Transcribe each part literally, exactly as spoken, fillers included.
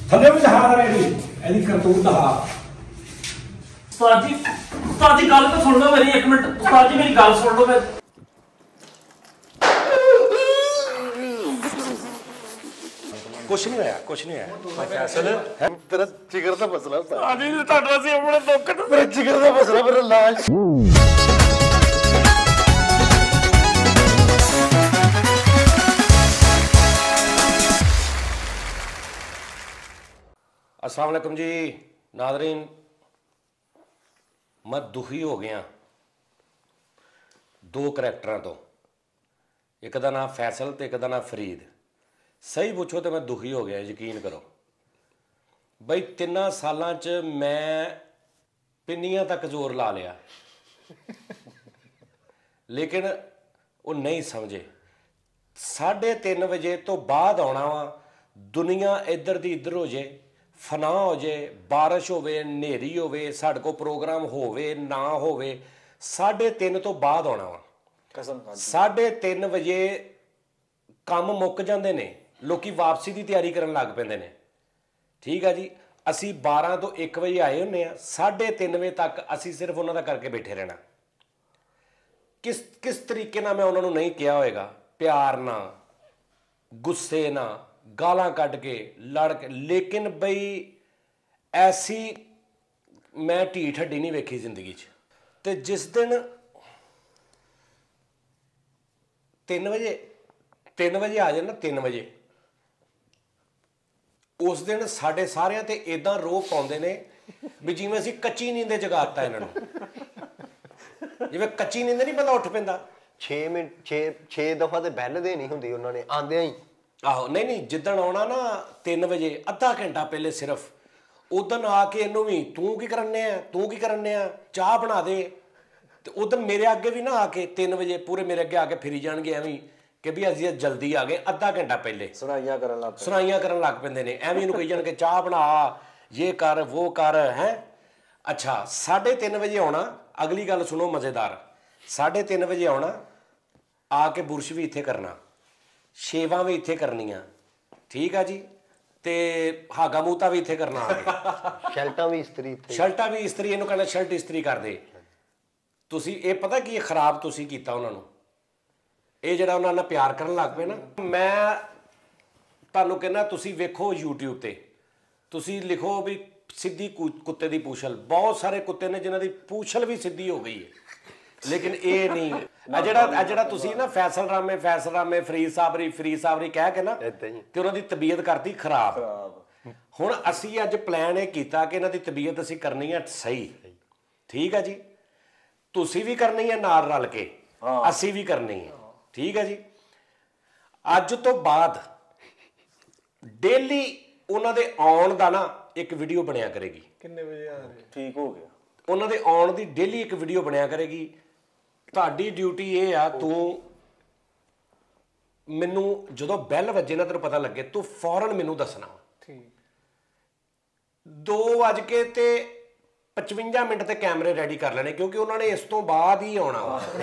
ਥੱਲੇ ਵੀ ਜਹਾਜ਼ ਰਹੀ ਇਹਦੀ ਕਰਤੂਤ ਦਾ ਉਸਤਾਦ ਜੀ ਉਸਤਾਦ ਜੀ ਗੱਲ ਤਾਂ ਸੁਣ ਲਓ ਮੇਰੀ ਇੱਕ ਮਿੰਟ ਉਸਤਾਦ ਜੀ ਮੇਰੀ ਗੱਲ ਸੁਣ ਲਓ ਮੈਂ ਕੁਛ ਨਹੀਂ ਹੋਇਆ ਕੁਛ ਨਹੀਂ ਹੋਇਆ ਫੈਸਲ तेरा जिगर का मसला ਉਸਤਾਦ ਜੀ ਤੁਹਾਡਾ ਸੀ ਆਪਣੇ ਦੁੱਖ मेरा जिगर का मसला मेरा लाश अस्सलाम वालेकुम जी नादरीन मैं दुखी हो गया दो करैक्टरां तो एक दा नाम फैसल तो एक दा नाम फरीद सही पूछो तो मैं दुखी हो गया यकीन करो बई तिना सालां च मैं पिन्नियां तक जोर ला लिया लेकिन वो नहीं समझे साढ़े तीन बजे तो बाद आना वा दुनिया इधर दी इधर हो जाए फना हो जाए बारिश होवे नेरी होवे साढ़े को प्रोग्राम होवे ना होवे साढ़े तीन तो बाद आना वा कसम साढ़े तीन बजे काम मुक जाते ने लोग वापसी की तैयारी करन लग पेंदे ने ठीक है जी असी बारह तो एक बजे आए होंगे आ साढ़े तीन बजे तक असी सिर्फ उन्हों का करके बैठे रहना किस किस तरीके ना मैं उन्होंने नहीं किया होएगा प्यार ना गुस्से ना गालां कट के लड़ के लेकिन बई ऐसी मैं ढीठ हड्डी नहीं वेखी जिंदगी च ते जिस दिन तीन बजे तीन बजे आ जाए ना तीन बजे उस दिन साढ़े सारिਆਂ ते इदां रो पाउंदे ने भी जिवें असीं कच्ची नींदे जगाता इन्हां नूं जिवें कच्ची नींद नहीं बंदा उठ पैंदा छे मिनट छे छे दफा तो बैल देनी हुंदी उन्होंने आंदे ही आहो नहीं नहीं जिद्दण आउणा ना तीन बजे अद्धा घंटा पहले सिर्फ उदन आके इनू भी तू की करने आ तू की करने आ चाह बना दे ते उदन मेरे अगे भी ना आके तीन बजे पूरे मेरे अगे आके फिरी जाणगे एवं कि भी असीं जल्दी आ गए अद्धा घंटा पहले सुनाइयां करन लग सुनाइयां करन लग पैंदे ने एवं इनू कही जाणगे चाह बना ये कर वो कर है अच्छा साढ़े तीन बजे आउणा अगली गल सुनो मज़ेदार साढ़े तीन बजे आउणा आके बुरश भी इत्थे करना शेवा भी इत्थे करनियां ठीक है जी ते हागा मूता भी इत्थे करना आ शर्टां भी इस्त्री इत्थे शर्टां भी इस्त्री इहनूं कहना शर्ट इस्त्री कर दे तुसीं ये पता की खराब तुसीं कीता उन्हां नूं ਇਹ ਜਿਹੜਾ ਉਹਨਾਂ ਨਾਲ ਪਿਆਰ ਕਰਨ ਲੱਗ ਪਏ ਨਾ ਮੈਂ ਤੁਹਾਨੂੰ ਕਹਿੰਦਾ ਤੁਸੀਂ ਵੇਖੋ YouTube ਤੇ ਤੁਸੀਂ ਲਿਖੋ ਵੀ ਸਿੱਧੀ ਕੁੱਤੇ ਦੀ ਪੂਛਲ ਬਹੁਤ ਸਾਰੇ ਕੁੱਤੇ ਨੇ ਜਿਨ੍ਹਾਂ ਦੀ ਪੂਛਲ ਵੀ ਸਿੱਧੀ ਹੋ ਗਈ ਹੈ ਲੇਕਿਨ ਇਹ ਨਹੀਂ ਆ ਜਿਹੜਾ ਆ ਜਿਹੜਾ ਤੁਸੀਂ ਨਾ ਫੈਸਲ ਰਾਮੇ ਫੈਸਲ ਰਾਮੇ ਫਰੀਦ ਸਾਬਰੀ ਫਰੀਦ ਸਾਬਰੀ ਕਹਿ ਕੇ ਨਾ ਤੇ ਉਹਨਾਂ ਦੀ ਤਬੀਅਤ ਕਰਤੀ ਖਰਾਬ ਹੁਣ ਅਸੀਂ ਅੱਜ ਪਲਾਨ ਇਹ ਕੀਤਾ ਕਿ ਇਹਨਾਂ ਦੀ ਤਬੀਅਤ ਅਸੀਂ ਕਰਨੀ ਹੈ ਸਹੀ ਠੀਕ ਹੈ ਜੀ ਤੁਸੀਂ ਵੀ ਕਰਨੀ ਹੈ ਨਾਲ ਰਲ ਕੇ ਅਸੀਂ ਵੀ ਕਰਨੀ ਹੈ ठीक है जी अज तो बाद डेली उन्होंने आउण दा ना एक वीडियो बनया करेगी कितने बजे आ रहे ठीक हो गया उन्होंने आउण दी डेली एक वीडियो बनया करेगी तुहाडी ड्यूटी ये आ तू मैनू जदों बैल वजे ना तेनू पता लगे तू फौरन मैनू दसना ठीक दो वज के ते पचवंजा मिनट ते कैमरे रेडी कर लेने क्योंकि उन्होंने इस तो बाद ही आना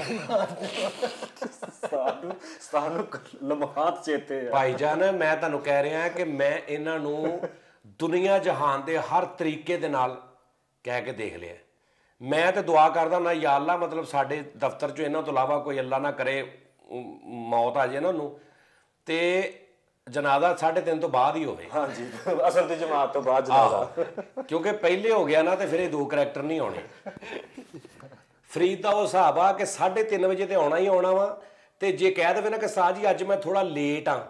भाईजान मैं तुहानू कह रहा कि मैं इन्हों दुनिया जहान के हर तरीके दे नाल कह के देख लिया मैं तो दुआ करदा ना या अल्लाह मतलब साडे दफ्तर चो इन्हां तो इलावा कोई अल्लाह ना करे मौत आ जाए इन्हां नूं ते जनाजा साढ़े तीन तो बाद ही होवे हाँ जी असल दी जमात तो बाद जनाजा क्योंकि पहले हो गया ना तो फिर दो करैक्टर नहीं आने फरीद का वो हिसाब आ कि साढ़े तीन बजे तो आना ही आना वा तो जे कह दे ना कि साह जी अज मैं थोड़ा लेट हाँ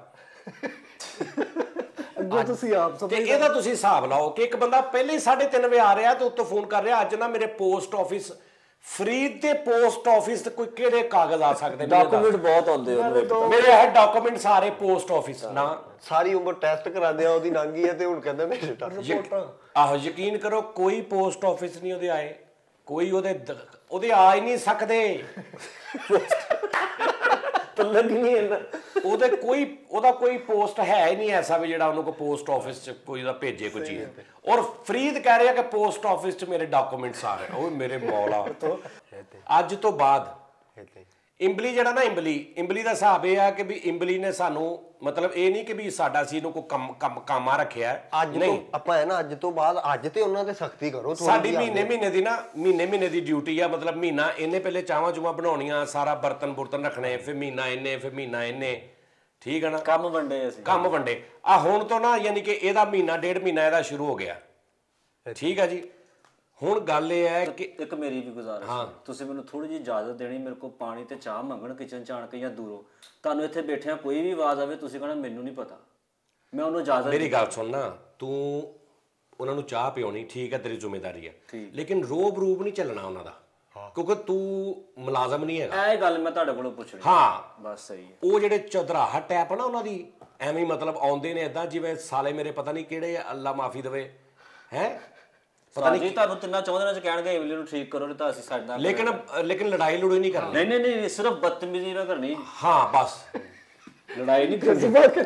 हिसाब लाओ कि एक बंदा पहले ही साढ़े तीन बजे आ रहा तो उत्तों फोन कर रहा अज ना मेरे पोस्ट ऑफिस फरीद दे पोस्ट ऑफिस ते कोई केड़े कागज आ सकते डॉक्यूमेंट बहुत आंदे हैं मेरे है डॉक्यूमेंट सारे पोस्ट ऑफिस ना सारी उम्र टेस्ट करा दिया ओदी नांगी है ते हुण कहंदा मेरे रिपोर्टां आहो यकीन करो कोई पोस्ट ऑफिस नहीं ओदे आए कोई ओदे ओदे आ ही नहीं सकदे तो लग नहीं है ना ओदे कोई ओदा कोई पोस्ट है ही नहीं ऐसा भी जेड़ा उन्होंने को पोस्ट ऑफिस च कोई दा भेजे कोई चीज और फरीद कह रहा कि पोस्ट ऑफिस च मेरे डॉक्यूमेंट्स आ रहे ओ मेरे मौला तो अज तो बाद इमबली जड़ा ना इमबली इमबली का हिसाब यह है कि भी इमबली ने सानू ਮਤਲਬ ਇਹ ਨਹੀਂ ਕਿ ਵੀ ਸਾਡਾ ਸੀ ਇਹਨੂੰ ਕੋਈ ਕੰਮ ਕੰਮ ਕਾਮਾ ਰੱਖਿਆ ਅੱਜ ਤੋਂ ਆਪਾਂ ਹੈ ਨਾ ਅੱਜ ਤੋਂ ਬਾਅਦ ਅੱਜ ਤੇ ਉਹਨਾਂ ਤੇ ਸਖਤੀ ਕਰੋ ਸਾਡੀ ਮਹੀਨੇ ਮਹੀਨੇ ਦੀ ਨਾ ਮਹੀਨੇ ਮਹੀਨੇ ਦੀ ਡਿਊਟੀ ਆ ਮਤਲਬ ਮਹੀਨਾ ਇਹਨੇ ਪਹਿਲੇ ਚਾਵਾਂ ਚੂਵਾਂ ਬਣਾਉਣੀਆਂ ਸਾਰਾ ਬਰਤਨ ਬੁਰਤਨ ਰੱਖਣੇ ਫਿਰ ਮਹੀਨਾ ਇਹਨੇ ਫਿਰ ਮਹੀਨਾ ਇਹਨੇ ਠੀਕ ਹੈ ਨਾ ਕੰਮ ਵੰਡੇ ਅਸੀਂ ਕੰਮ ਵੰਡੇ ਆ ਹੁਣ ਤੋਂ ਨਾ ਯਾਨੀ ਕਿ ਇਹਦਾ ਮਹੀਨਾ ਡੇਢ ਮਹੀਨਾ ਇਹਦਾ ਸ਼ੁਰੂ ਹੋ ਗਿਆ ਠੀਕ ਆ ਜੀ ਹੁਣ ਗੱਲ ਇਹ ਹੈ ਕਿ ਇੱਕ ਮੇਰੀ ਵੀ ਗੁਜ਼ਾਰਿਸ਼ ਹੈ ਤੁਸੀਂ ਮੈਨੂੰ ਥੋੜੀ ਜਿਹੀ ਇਜਾਜ਼ਤ ਦੇਣੀ ਮੇਰੇ ਕੋਲ ਪਾਣੀ ਤੇ ਚਾਹ ਮੰਗਣ ਕਿਚਨ ਚ ਆਣ ਕੇ ਜਾਂ ਦੂਰੋਂ ਤੁਹਾਨੂੰ ਇੱਥੇ ਬੈਠਿਆਂ ਕੋਈ ਵੀ ਆਵਾਜ਼ ਆਵੇ ਤੁਸੀਂ ਕਹਣਾ ਮੈਨੂੰ ਨਹੀਂ ਪਤਾ ਮੈਂ ਉਹਨੂੰ ਇਜਾਜ਼ਤ ਮੇਰੀ ਗੱਲ ਸੁਣ ਨਾ ਤੂੰ ਉਹਨਾਂ ਨੂੰ ਚਾਹ ਪਿਉਣੀ ਠੀਕ ਹੈ ਤੇਰੀ ਜ਼ਿੰਮੇਵਾਰੀ ਹੈ ਲੇਕਿਨ ਰੋਬ ਰੂਬ ਨਹੀਂ ਚੱਲਣਾ ਉਹਨਾਂ ਦਾ ਕਿਉਂਕਿ ਤੂੰ ਮੁਲਾਜ਼ਮ ਨਹੀਂ ਹੈਗਾ ਇਹ ਗੱਲ ਮੈਂ ਤੁਹਾਡੇ ਕੋਲੋਂ ਪੁੱਛਣੀ ਹਾਂ ਬਸ ਸਹੀ ਹੈ ਉਹ ਜਿਹੜੇ ਚਦਰਾਹਾ ਟੈਪ ਨਾ ਉਹਨਾਂ ਦੀ ਐਵੇਂ ਮਤਲਬ ਆਉਂਦੇ ਨੇ ਇਦਾਂ ਜਿਵੇਂ ਸਾਲੇ ਮੇਰੇ ਪਤਾ ਨਹੀਂ ਕਿਹੜੇ ਅੱਲਾ ਮਾਫੀ ਦੇਵੇ ਹੈ ਪਤਾ ਨਹੀਂ ਤੁਹਾਨੂੰ ਤਿੰਨਾਂ ਚੌਂ ਦਿਨਾਂ ਚ ਕਹਿਣਗੇ ਇਮਲੀ ਨੂੰ ਠੀਕ ਕਰੋ ਨਹੀਂ ਤਾਂ ਅਸੀਂ ਸਾਡੇ ਨਾਲ ਲੇਕਿਨ ਲੇਕਿਨ ਲੜਾਈ ਲੜੂਈ ਨਹੀਂ ਕਰਨੀ ਨਹੀਂ ਨਹੀਂ ਨਹੀਂ ਸਿਰਫ ਬਦਤਮੀਜ਼ੀ ਨਾ ਕਰਨੀ ਹਾਂ ਬਸ ਲੜਾਈ ਨਹੀਂ ਕਰਨੀ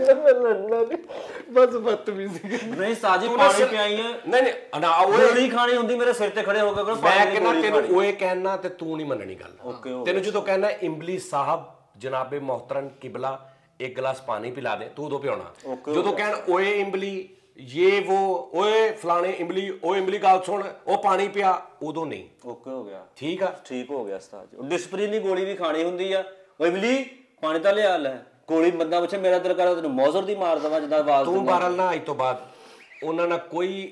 ਬਸ ਬਦਤਮੀਜ਼ੀ ਨਹੀਂ ਸਾਜੀ ਪਾਣੀ ਪਿਆਈ ਹੈ ਨਹੀਂ ਨਹੀਂ ਨਾ ਉਹ ਗੋਲੀ ਖਾਣੀ ਹੁੰਦੀ ਮੇਰੇ ਸਿਰ ਤੇ ਖੜੇ ਹੋ ਕੇ ਕਰੋ ਮੈਂ ਕਹਿੰਦਾ ਤੈਨੂੰ ਓਏ ਕਹਿਣਾ ਤੇ ਤੂੰ ਨਹੀਂ ਮੰਨਣੀ ਗੱਲ ਤੈਨੂੰ ਜਦੋਂ ਕਹਿਣਾ ਇਮਲੀ ਸਾਹਿਬ ਜਨਾਬੇ ਮੁਹਤਰਮ ਕਿਬਲਾ ਇੱਕ ਗਲਾਸ ਪਾਣੀ ਪਿਲਾ ਦੇ ਤੂੰ ਉਦੋਂ ਪਿਉਣਾ ਜਦੋਂ ਕਹਿਣ ਓਏ ਇਮਲੀ ये वो ओए फलाने इमली ओ इमली ਗੱਲ ਸੁਣ ਉਹ ਪਾਣੀ ਪਿਆ ਉਦੋਂ ਨਹੀਂ ਓਕੇ ਹੋ ਗਿਆ ਠੀਕ ਆ ਠੀਕ ਹੋ ਗਿਆ ਉਸਤਾਦ ਜੀ ਡਿਸਪਲਿਨ ਦੀ ਗੋਲੀ ਵੀ ਖਾਣੀ ਹੁੰਦੀ ਆ ਓ ਇਮਲੀ ਪਾਣੀ ਤਾਂ ਲਿਆ ਲੈ ਗੋਲੀ ਬੰਦਾ ਪੁੱਛੇ ਮੇਰਾ ਦਿਲ ਕਰਦਾ ਤੈਨੂੰ ਮੌਜ਼ਰ ਦੀ ਮਾਰ ਦਵਾਂ ਜਿੱਦਾਂ ਆਵਾਜ਼ ਤੂੰ ਬਾਰਲ ਨਾ ਅੱਜ ਤੋਂ ਬਾਅਦ ਉਹਨਾਂ ਨਾਲ ਕੋਈ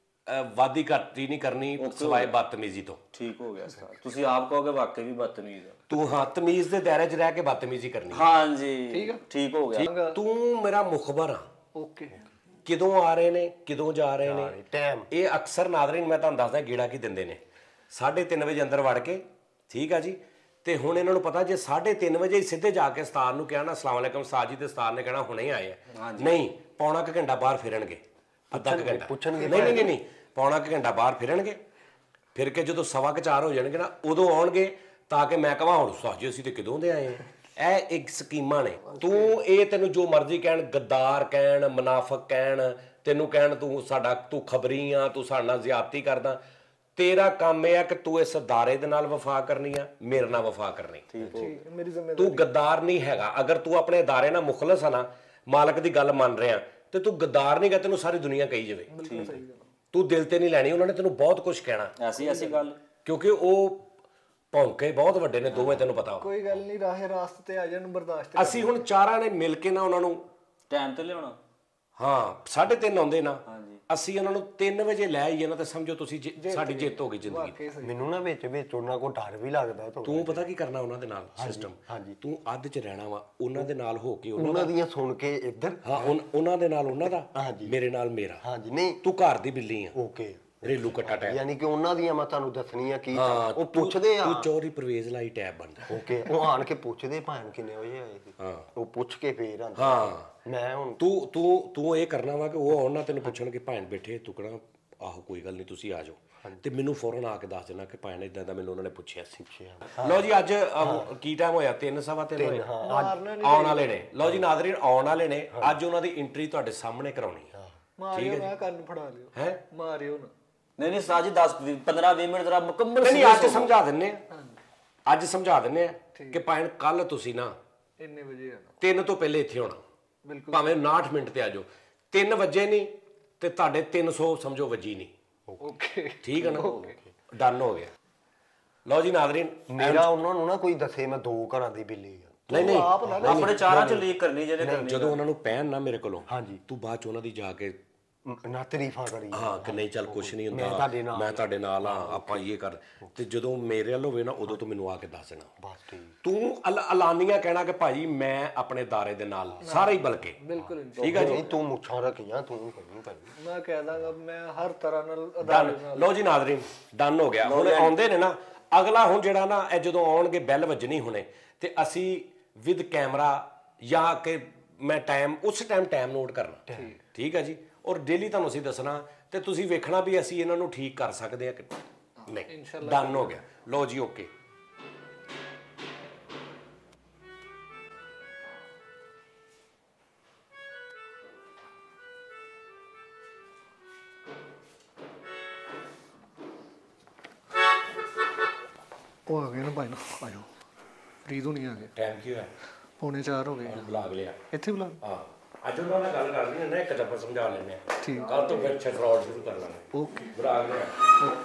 ਵਾਦੀ ਘਾਟੀ ਨਹੀਂ ਕਰਨੀ ਸਿਵਾਏ ਬਦਤਮੀਜ਼ੀ ਤੋਂ ਠੀਕ ਹੋ ਗਿਆ ਉਸਤਾਦ ਤੁਸੀਂ ਆਪ ਕਹੋਗੇ ਵਾਕਈ ਵੀ ਬਦਤਮੀਜ਼ ਆ ਤੂੰ ਹਾਂ ਤਮੀਜ਼ ਦੇ ਦਾਇਰੇ 'ਚ ਰਹਿ ਕੇ ਬਦਤਮੀਜ਼ੀ ਕਰਨੀ ਹਾਂਜੀ ਠੀਕ ਆ ਠੀਕ ਹੋ ਗਿਆ ਤੂੰ ਮੇਰਾ ਮੁਖਬਰ ਆ ਓਕੇ ਕਿਦੋਂ ਆ ਰਹੇ ਨੇ ਕਿਦੋਂ ਜਾ ਰਹੇ ਨੇ ਟਾਈਮ ਇਹ ਅਕਸਰ ਨਾਜ਼ਰੀਨ ਮੈਂ ਤੁਹਾਨੂੰ ਦੱਸਦਾ ਗੇੜਾ ਕੀ ਦਿੰਦੇ ਨੇ ਸਾਢੇ ਤਿੰਨ ਵਜੇ ਅੰਦਰ ਵੜ ਕੇ ਠੀਕ ਆ ਜੀ ਤੇ ਹੁਣ ਇਹਨਾਂ ਨੂੰ ਪਤਾ ਜੇ ਸਾਢੇ ਤਿੰਨ ਵਜੇ ਸਿੱਧੇ ਜਾ ਕੇ ਉਸਤਾਦ ਨੂੰ ਕਹਿਣਾ ਅਸਲਾਮ ਅਲੈਕਮ ਉਸਤਾਦ ਜੀ ਤੇ ਉਸਤਾਦ ਨੇ ਕਹਿਣਾ ਹੁਣੇ ਆਏ ਆ ਨਹੀਂ ਪੌਣਾ ਕੁ ਘੰਟਾ ਬਾਹਰ ਫਿਰਨਗੇ ਅੱਧਾ ਕੁ ਘੰਟਾ ਪੁੱਛਣਗੇ ਨਹੀਂ ਨਹੀਂ ਨਹੀਂ ਪੌਣਾ ਕੁ ਘੰਟਾ ਬਾਹਰ ਫਿਰਨਗੇ ਫਿਰ ਕੇ ਜਦੋਂ ਸਵਾ ਕੁ ਚਾਰ ਹੋ ਜਾਣਗੇ ਨਾ ਉਦੋਂ ਆਉਣਗੇ ਤਾਂ ਕਿ ਮੈਂ ਕਹਾਂ ਹੁਣ ਉਸਤਾਦ ਜੀ ਅਸੀਂ ਤੇ ਕਿਦੋਂ ਦੇ ਆਏ ਆ ਇਹ ਇੱਕ ਸਕੀਮਾਂ ਨੇ ਤੂੰ ਇਹ ਤੈਨੂੰ ਜੋ ਮਰਜ਼ੀ ਕਹਿਣ ਗੱਦਾਰ ਕਹਿਣ ਮੁਨਾਫਕ ਕਹਿਣ ਤੈਨੂੰ ਕਹਿਣ ਤੂੰ ਸਾਡਾ ਤੂੰ ਖਬਰੀ ਆ ਤੂੰ ਸਾਡੇ ਨਾਲ ਜ਼ਿਆਦਤੀ ਕਰਦਾ ਤੇਰਾ ਕੰਮ ਇਹ ਆ ਕਿ ਤੂੰ ਇਸ ਅਦਾਰੇ ਦੇ ਨਾਲ ਵਫਾ ਕਰਨੀ ਆ ਮੇਰੇ ਨਾਲ ਵਫਾ ਕਰਨੀ ਮੇਰੀ ਜ਼ਿੰਮੇਵਾਰੀ ਤੂੰ ਗੱਦਾਰ ਨਹੀਂ ਹੈਗਾ ਅਗਰ ਤੂੰ ਆਪਣੇ ਅਦਾਰੇ ਨਾਲ ਮੁਖਲਸ ਆ ਨਾ ਮਾਲਕ ਦੀ ਗੱਲ ਮੰਨ ਰਿਹਾ ਤੇ ਤੂੰ ਗੱਦਾਰ ਨਹੀਂਗਾ ਤੈਨੂੰ ਸਾਰੀ ਦੁਨੀਆ ਕਹੀ ਜਾਵੇ ਤੂੰ ਦਿਲ ਤੇ ਨਹੀਂ ਲੈਣੀ ਉਹਨਾਂ ਨੇ ਤੈਨੂੰ ਬਹੁਤ ਕੁਝ ਕਹਿਣਾ ਐਸੀ ਐਸੀ ਗੱਲ ਕਿਉਂਕਿ ਉਹ ਭੌਂਕੇ ਬਹੁਤ ਵੱਡੇ ਨੇ ਦੋਵੇਂ ਤੈਨੂੰ ਪਤਾ ਕੋਈ ਗੱਲ ਨਹੀਂ ਰਾਹੇ ਰਾਸਤੇ ਤੇ ਆ ਜਾਣ ਬਰਦਾਸ਼ਤ ਅਸੀਂ ਹੁਣ ਚਾਰਾਂ ਨੇ ਮਿਲ ਕੇ ਨਾ ਉਹਨਾਂ ਨੂੰ ਟਾਈਮ ਤੇ ਲਿਆਉਣਾ ਹਾਂ ਸਾਢੇ ਤਿੰਨ ਆਉਂਦੇ ਨਾ ਅਸੀਂ ਉਹਨਾਂ ਨੂੰ ਤਿੰਨ ਵਜੇ ਲੈ ਆਈਏ ਨਾ ਤੇ ਸਮਝੋ ਤੁਸੀਂ ਸਾਡੀ ਜਿੱਤ ਹੋ ਗਈ ਜ਼ਿੰਦਗੀ ਮੈਨੂੰ ਨਾ ਵਿੱਚ ਵਿੱਚ ਉਹਨਾਂ ਕੋ ਡਰ ਵੀ ਲੱਗਦਾ ਤੂੰ ਪਤਾ ਕੀ ਕਰਨਾ ਉਹਨਾਂ ਦੇ ਨਾਲ ਸਿਸਟਮ ਤੂੰ ਅੱਧ ਚ ਰਹਿਣਾ ਵਾ ਉਹਨਾਂ ਦੇ ਨਾਲ ਹੋ ਕੇ ਉਹਨਾਂ ਦੀਆਂ ਸੁਣ ਕੇ ਇੱਧਰ ਹਾਂ ਉਹਨਾਂ ਦੇ ਨਾਲ ਉਹਨਾਂ ਦਾ ਮੇਰੇ ਨਾਲ ਮੇਰਾ ਹਾਂਜੀ ਨਹੀਂ ਤੂੰ ਘਰ ਦੀ ਬਿੱਲੀ ਆ ਓਕੇ ਰੇਲੂ ਕੱਟਾ ਟੈਬ ਯਾਨੀ ਕਿ ਉਹਨਾਂ ਦੀਆਂ ਮੈਂ ਤੁਹਾਨੂੰ ਦੱਸਣੀ ਆ ਕੀ ਉਹ ਪੁੱਛਦੇ ਆ ਤੂੰ ਚੋਰੀ ਪ੍ਰਵੇਜ਼ ਲਾਈ ਟੈਬ ਬੰਦਾ ਓਕੇ ਉਹ ਆਣ ਕੇ ਪੁੱਛਦੇ ਭਾਣ ਕਿੰਨੇ ਵਜੇ ਆਏ ਸੀ ਹਾਂ ਉਹ ਪੁੱਛ ਕੇ ਫੇਰ ਆਂਦਾ ਹਾਂ ਮੈਂ ਹੁਣ ਤੂੰ ਤੂੰ ਤੂੰ ਇਹ ਕਰਨਾ ਵਾ ਕਿ ਉਹ ਆਉਣ ਨਾ ਤੈਨੂੰ ਪੁੱਛਣਗੇ ਭੈਣ ਬੈਠੇ ਤੁਕਣਾ ਆਹੋ ਕੋਈ ਗੱਲ ਨਹੀਂ ਤੁਸੀਂ ਆ ਜਾਓ ਤੇ ਮੈਨੂੰ ਫੌਰਨ ਆ ਕੇ ਦੱਸ ਦੇਣਾ ਕਿ ਭੈਣ ਇਦਾਂ ਦਾ ਮੈਨੂੰ ਉਹਨਾਂ ਨੇ ਪੁੱਛਿਆ ਸੀ ਲਓ ਜੀ ਅੱਜ ਕੀ ਟਾਈਮ ਹੋਇਆ ਤਿੰਨ ਸਵਾ ਤਿੰਨ ਹੋਇਆ ਆਉਣ ਵਾਲੇ ਨੇ ਲਓ ਜੀ ਨਾਜ਼ਰੀਨ ਆਉਣ ਵਾਲੇ ਨੇ ਅੱਜ ਉਹਨਾਂ ਦੀ ਐਂਟਰੀ ਤੁਹਾਡੇ ਸਾਹਮਣੇ ਕਰਾਉਣੀ ਆ ਮਾਰਿਓ ਨਾ ਕੰਨ ਫੜਾ ਲਿਓ ਹੈ ਮਾਰਿਓ ਨਾ ਨਹੀਂ ਨਹੀਂ ਸਾਜੀ ਦਸ ਪੰਦਰਾਂ ਵੀਹ ਮਿੰਟ ਜਰਾ ਮੁਕੰਮਲ ਨਹੀਂ ਅੱਜ ਸਮਝਾ ਦਿੰਨੇ ਆ ਅੱਜ ਸਮਝਾ ਦਿੰਨੇ ਆ ਕਿ ਭੈਣ ਕੱਲ ਤੁਸੀਂ ਨਾ ਇੰਨੇ ਵਜੇ ਆਣਾ ਤਿੰਨ ਤੋਂ ਪਹਿਲੇ ਇੱਥੇ ਹੋਣਾ ਬਿਲਕੁਲ ਭਾਵੇਂ ਉਨਾਹਠ ਮਿੰਟ ਤੇ ਆ ਜਾਓ ਤਿੰਨ ਵਜੇ ਨਹੀਂ ਤੇ ਤੁਹਾਡੇ ਤਿੰਨ ਸੌ ਸਮਝੋ ਵੱਜੀ ਨਹੀਂ ਓਕੇ ਠੀਕ ਹੈ ਨਾ ਡਨ ਹੋ ਗਿਆ ਲਓ ਜੀ ਨਾਜ਼ਰੀਨ ਮੇਰਾ ਉਹਨਾਂ ਨੂੰ ਨਾ ਕੋਈ ਦੱਸੇ ਮੈਂ ਦੋ ਘਰਾਂ ਦੀ ਬਿੱਲੀ ਆ ਨਹੀਂ ਨਹੀਂ ਆਪਣੇ ਚਾਰਾਂ ਚ ਲੀਕ ਕਰਨੀ ਜਿਹੜੇ ਕਰਨੀ ਜਦੋਂ ਉਹਨਾਂ ਨੂੰ ਪੈਣ ਨਾ ਮੇਰੇ ਕੋਲੋਂ ਹਾਂਜੀ ਤੂੰ ਬਾਅਦ ਚ ਉਹਨਾਂ ਦੀ ਜਾ ਕੇ ਨਾ ਤਾਰੀਫਾਂ ਕਰੀ ਹਾਂ ਕਿ ਨਹੀਂ ਚੱਲ ਕੁਛ ਨਹੀਂ ਹੁੰਦਾ ਮੈਂ ਤੁਹਾਡੇ ਨਾਲ ਆ ਆਪਾਂ ਇਹ ਕਰ ਤੇ ਜਦੋਂ ਮੇਰੇ ਵੱਲ ਹੋਵੇ ਨਾ ਉਦੋਂ ਤੂੰ ਮੈਨੂੰ ਆ ਕੇ ਦੱਸ ਦੇਣਾ ਬਸ ਠੀਕ ਤੂੰ ਅਲਾਨੀਆਂ ਕਹਿਣਾ ਕਿ ਭਾਜੀ ਮੈਂ ਆਪਣੇ ਦਾਰੇ ਦੇ ਨਾਲ ਸਾਰੇ ਹੀ ਬਲਕੇ ਬਿਲਕੁਲ ਠੀਕ ਹੈ ਜੀ ਤੂੰ ਮੁੱਛਾਂ ਰੱਖੀਆਂ ਤੂੰ ਕਰਨੀ ਭਾਈ ਮੈਂ ਕਹਿ ਦਾਂਗਾ ਮੈਂ ਹਰ ਤਰ੍ਹਾਂ ਨਾਲ ਡਨ ਲਓ ਜੀ ਨਾਜ਼ਰੀਨ ਡਨ ਹੋ ਗਿਆ ਹੁਣ ਆਉਂਦੇ ਨੇ ਨਾ ਅਗਲਾ ਹੁਣ ਜਿਹੜਾ ਨਾ ਇਹ ਜਦੋਂ ਆਉਣਗੇ ਬੈਲ ਵੱਜਣੀ ਹੁਣੇ ਤੇ ਅਸੀਂ ਵਿਦ ਕੈਮਰਾ ਜਾਂ ਕਿ ਮੈਂ ਟਾਈਮ ਉਸ ਟਾਈਮ ਟਾਈਮ ਨੋਟ ਕਰਨਾ ਠੀਕ ਹੈ ਜੀ ਔਰ ਡੇਲੀ ਤੁਹਾਨੂੰ ਅਸੀਂ ਦੱਸਣਾ ਤੇ ਤੁਸੀਂ ਵੇਖਣਾ ਵੀ ਅਸੀਂ ਇਹਨਾਂ ਨੂੰ ਠੀਕ ਕਰ ਸਕਦੇ ਆ ਕਿ ਨਹੀਂ ਡਨ ਹੋ ਗਿਆ ਲਓ ਜੀ ਓਕੇ ਉਹ ਆ ਗਏ ਨਾ ਭਾਈ ਨਾ ਆ ਜਾਓ ਫਰੀਦ ਹੋਣੀ ਆ ਗਏ ਟਾਈਮ ਕੀ ਹੋਇਆ ਪੌਣੇ ਚਾਰ ਹੋ ਗਏ ਬੁਲਾ ਲਿਆ ਇੱਥੇ ਬੁਲਾ ਹਾਂ ਅੱਜ ਉਹਨਾਂ ਨਾਲ ਗੱਲ ਕਰ ਲਈ ਨਾ ਇੱਕ ਦਫਾ ਸਮਝਾ ਲੈਂਦੇ ਆ ਠੀਕ ਕੱਲ ਤੋਂ ਫਿਰ ਫਰਾਡ ਸ਼ੁਰੂ ਕਰ ਲਾਂਗੇ ਓਕੇ ਬੁਲਾ ਲਿਆ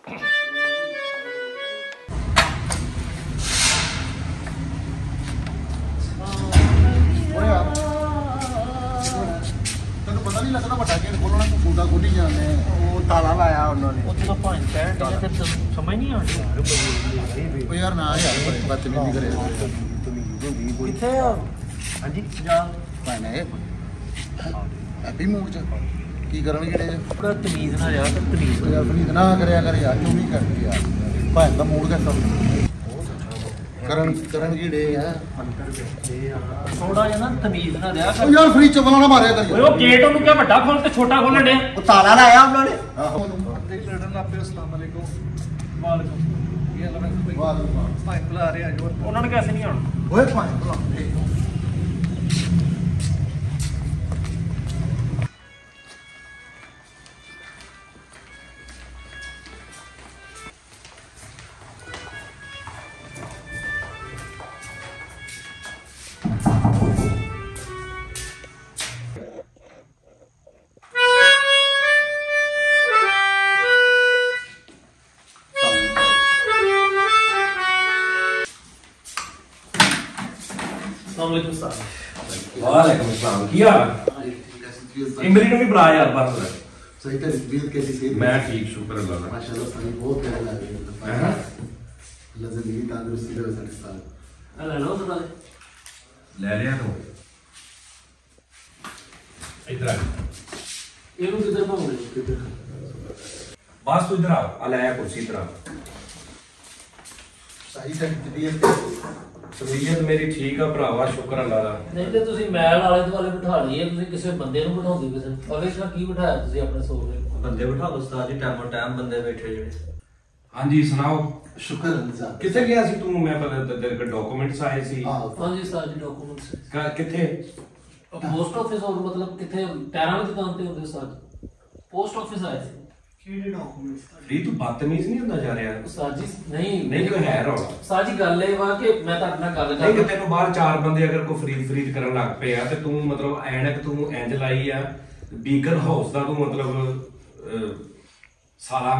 ਤੈਨੂੰ ਪਤਾ ਨਹੀਂ ਲੱਗਦਾ ਵੱਡਾ ਗੇਟ ਖੋਲਣਾ ਤੂੰ ਫੂਟਾ ਖੋਲੀ ਜਾਂਦੇ ਉਹ ਤਾਲਾ ਲਾਇਆ ਉਹਨਾਂ ਨੇ ਉੱਥੇ ਤਾਂ ਪੰਜ ਕਹਿਣ ਦੇ ਫਿਰ ਤੈਨੂੰ ਸਮਝ ਨਹੀਂ ਆਉਂਦੀ ਉਹ ਯਾਰ ਨਾ ਯਾਰ ਬੜੀ ਬਦਤਮੀਜ਼ੀ ਕਰਿਆ ਕਿੱਥੇ ਆ ਹਾਂਜੀ ਜਾ ਭਾਣੇ ਹੈਪੀ ਮੂਡ ਚ ਕੀ ਕਰਨਗੇ ਜਿਹੜੇ ਪੂਰਾ ਤਮੀਜ਼ ਨਾਲ ਰਿਹਾ ਤਾਂ ਤਮੀਜ਼ ਯਾਰ ਫਰੀਦ ਨਾ ਕਰਿਆ ਕਰ ਯਾਰ ਕਿਉਂ ਨਹੀਂ ਕਰਦੇ ਯਾਰ ਭਾਂ ਦਾ ਮੂਡ ਕਿੱਦਾਂ ਕਰਨ ਕਰਨ ਜਿਹੜੇ ਆ ਥੋੜਾ ਜਿਹਾ ਨਾ ਤਮੀਜ਼ ਨਾਲ ਰਿਹਾ ਉਹ ਯਾਰ ਫਰੀਦ ਚ ਬਣਾ ਨਾ ਮਾਰਿਆ ਕਰ ਓਏ ਉਹ ਗੇਟ ਉਹਨੂੰ ਕਿਹਾ ਵੱਡਾ ਖੋਲ ਤੇ ਛੋਟਾ ਖੋਲਣ ਡਿਆ ਉਹ ਤਾਲਾ ਲਾਇਆ ਉਹਨਾਂ ਨੇ ਆਹੋ ਦੇਖ ਲੜਨ ਲੱਗ ਪਏ ਅਸਲਾਮ ਅਲੈਕੁਮ ਵਾਲੇਕੁਮ ਇਹ ਲਵਨ ਭਾਈ ਵਾਹ ਭਾਈ ਬੁਲਾ ਰਹੇ ਆ ਜੋ ਉਹਨਾਂ ਨੇ ਕਿਹਾ ਨਹੀਂ ਆਉਣਾ ਓਏ ਭਾਂ ਬੁਲਾਉਂਦੇ अस्सलामुअलैकुम सर ਵਾਲੇਕੁਮ ਅਸਲਾਮ ਕੀ ਹਾਲ ਇਮਰੀ ਨੂੰ ਵੀ ਬੁਲਾ ਯਾਰ ਬਾਹਰ सही तरीके कैसी सेहत ਮੈਂ ਠੀਕ ਸ਼ੁਕਰ ਅੱਲਾਹ ਦਾ माशाल्लाह सही बहुत प्यारा लग रहा है हाँ। अल्लाह जिंदगी तंदुरुस्ती दे सारे साल ले लो थोड़ा ਲੈ ਲਿਆ ਤੂੰ ਇਧਰ ਆ ये लोग किधर भाग रहे किधर ਬਸ ਤੂੰ ਇਧਰ ਆ ਆ ਲੈ ਆ ਕੁਰਸੀ ਇਧਰ ਆ सही तबीयत कैसी ਤਬੀਅਤ ਮੇਰੀ ਠੀਕ ਆ ਭਰਾਵਾ ਸ਼ੁਕਰ ਅੱਲਾਹ ਦਾ ਨਹੀਂ ਤੇ ਤੁਸੀਂ ਮੈਲ ਵਾਲੇ ਦੁਆਲੇ ਬਿਠਾ ਲਈਏ ਤੁਸੀਂ ਕਿਸੇ ਬੰਦੇ ਨੂੰ ਬਿਠਾਉਂਦੇ ਕਿਸੇ ਨੂੰ ਅਵੇ ਸ਼ਾ ਕੀ ਬਿਠਾਇਆ ਤੁਸੀਂ ਆਪਣੇ ਸੋਫੇ ਬੰਦੇ ਬਿਠਾ ਦੋ ਉਸਤਾਦ ਜੀ ਟਾਈਮੋ ਟਾਈਮ ਬੰਦੇ ਬੈਠੇ ਜਿਹੜੇ ਹਾਂਜੀ ਸੁਣਾਓ शुक्र अल्लाह ਕਿੱਥੇ ਗਿਆ ਸੀ ਤੂੰ ਮੈਂ ਪਤਾ ਤੇਰੇ ਕੋਲ ਡਾਕੂਮੈਂਟਸ ਆਏ ਸੀ हां ਹਾਂਜੀ ਸਾਜੀ ਡਾਕੂਮੈਂਟਸ ਕ- ਕਿੱਥੇ ਪੋਸਟ ਆਫਿਸ ਹੋਰ ਮਤਲਬ ਕਿੱਥੇ ਟਾਇਰਾਂ ਦੀ ਦੁਕਾਨ ਤੇ ਹੁੰਦੇ ਸਾਜ ਪੋਸਟ ਆਫਿਸ ਆਏ ਸੀ ਕਿਹੜੇ ਡਾਕੂਮੈਂਟਸ ਰੀ ਤੂੰ ਬਦਤਮੀਜ਼ ਨਹੀਂ ਹੁੰਦਾ ਜਾ ਰਿਹਾ ਸਾਜੀ ਨਹੀਂ ਨਹੀਂ ਕੋਈ ਹੈ ਰੌਲਾ ਸਾਜੀ ਗੱਲ ਇਹ ਵਾ ਕਿ ਮੈਂ ਤੁਹਾਡੇ ਨਾਲ ਗੱਲ ਨਹੀਂ ਕਿ ਕਰ ਤੈਨੂੰ ਬਾਹਰ ਚਾਰ ਬੰਦੇ ਅਗਰ ਕੋਈ ਫਰੀਦ ਫਰੀਦ ਕਰਨ ਲੱਗ ਪਏ ਆ ਤੇ ਤੂੰ ਮਤਲਬ ਐਨਕ ਤੂੰ ਇੰਜ ਲਾਈ ਆ ਬੀਕਰ ਹਾਊਸ ਦਾ ਤੂੰ ਮਤਲਬ ਅਹ, ਸਾਲਾ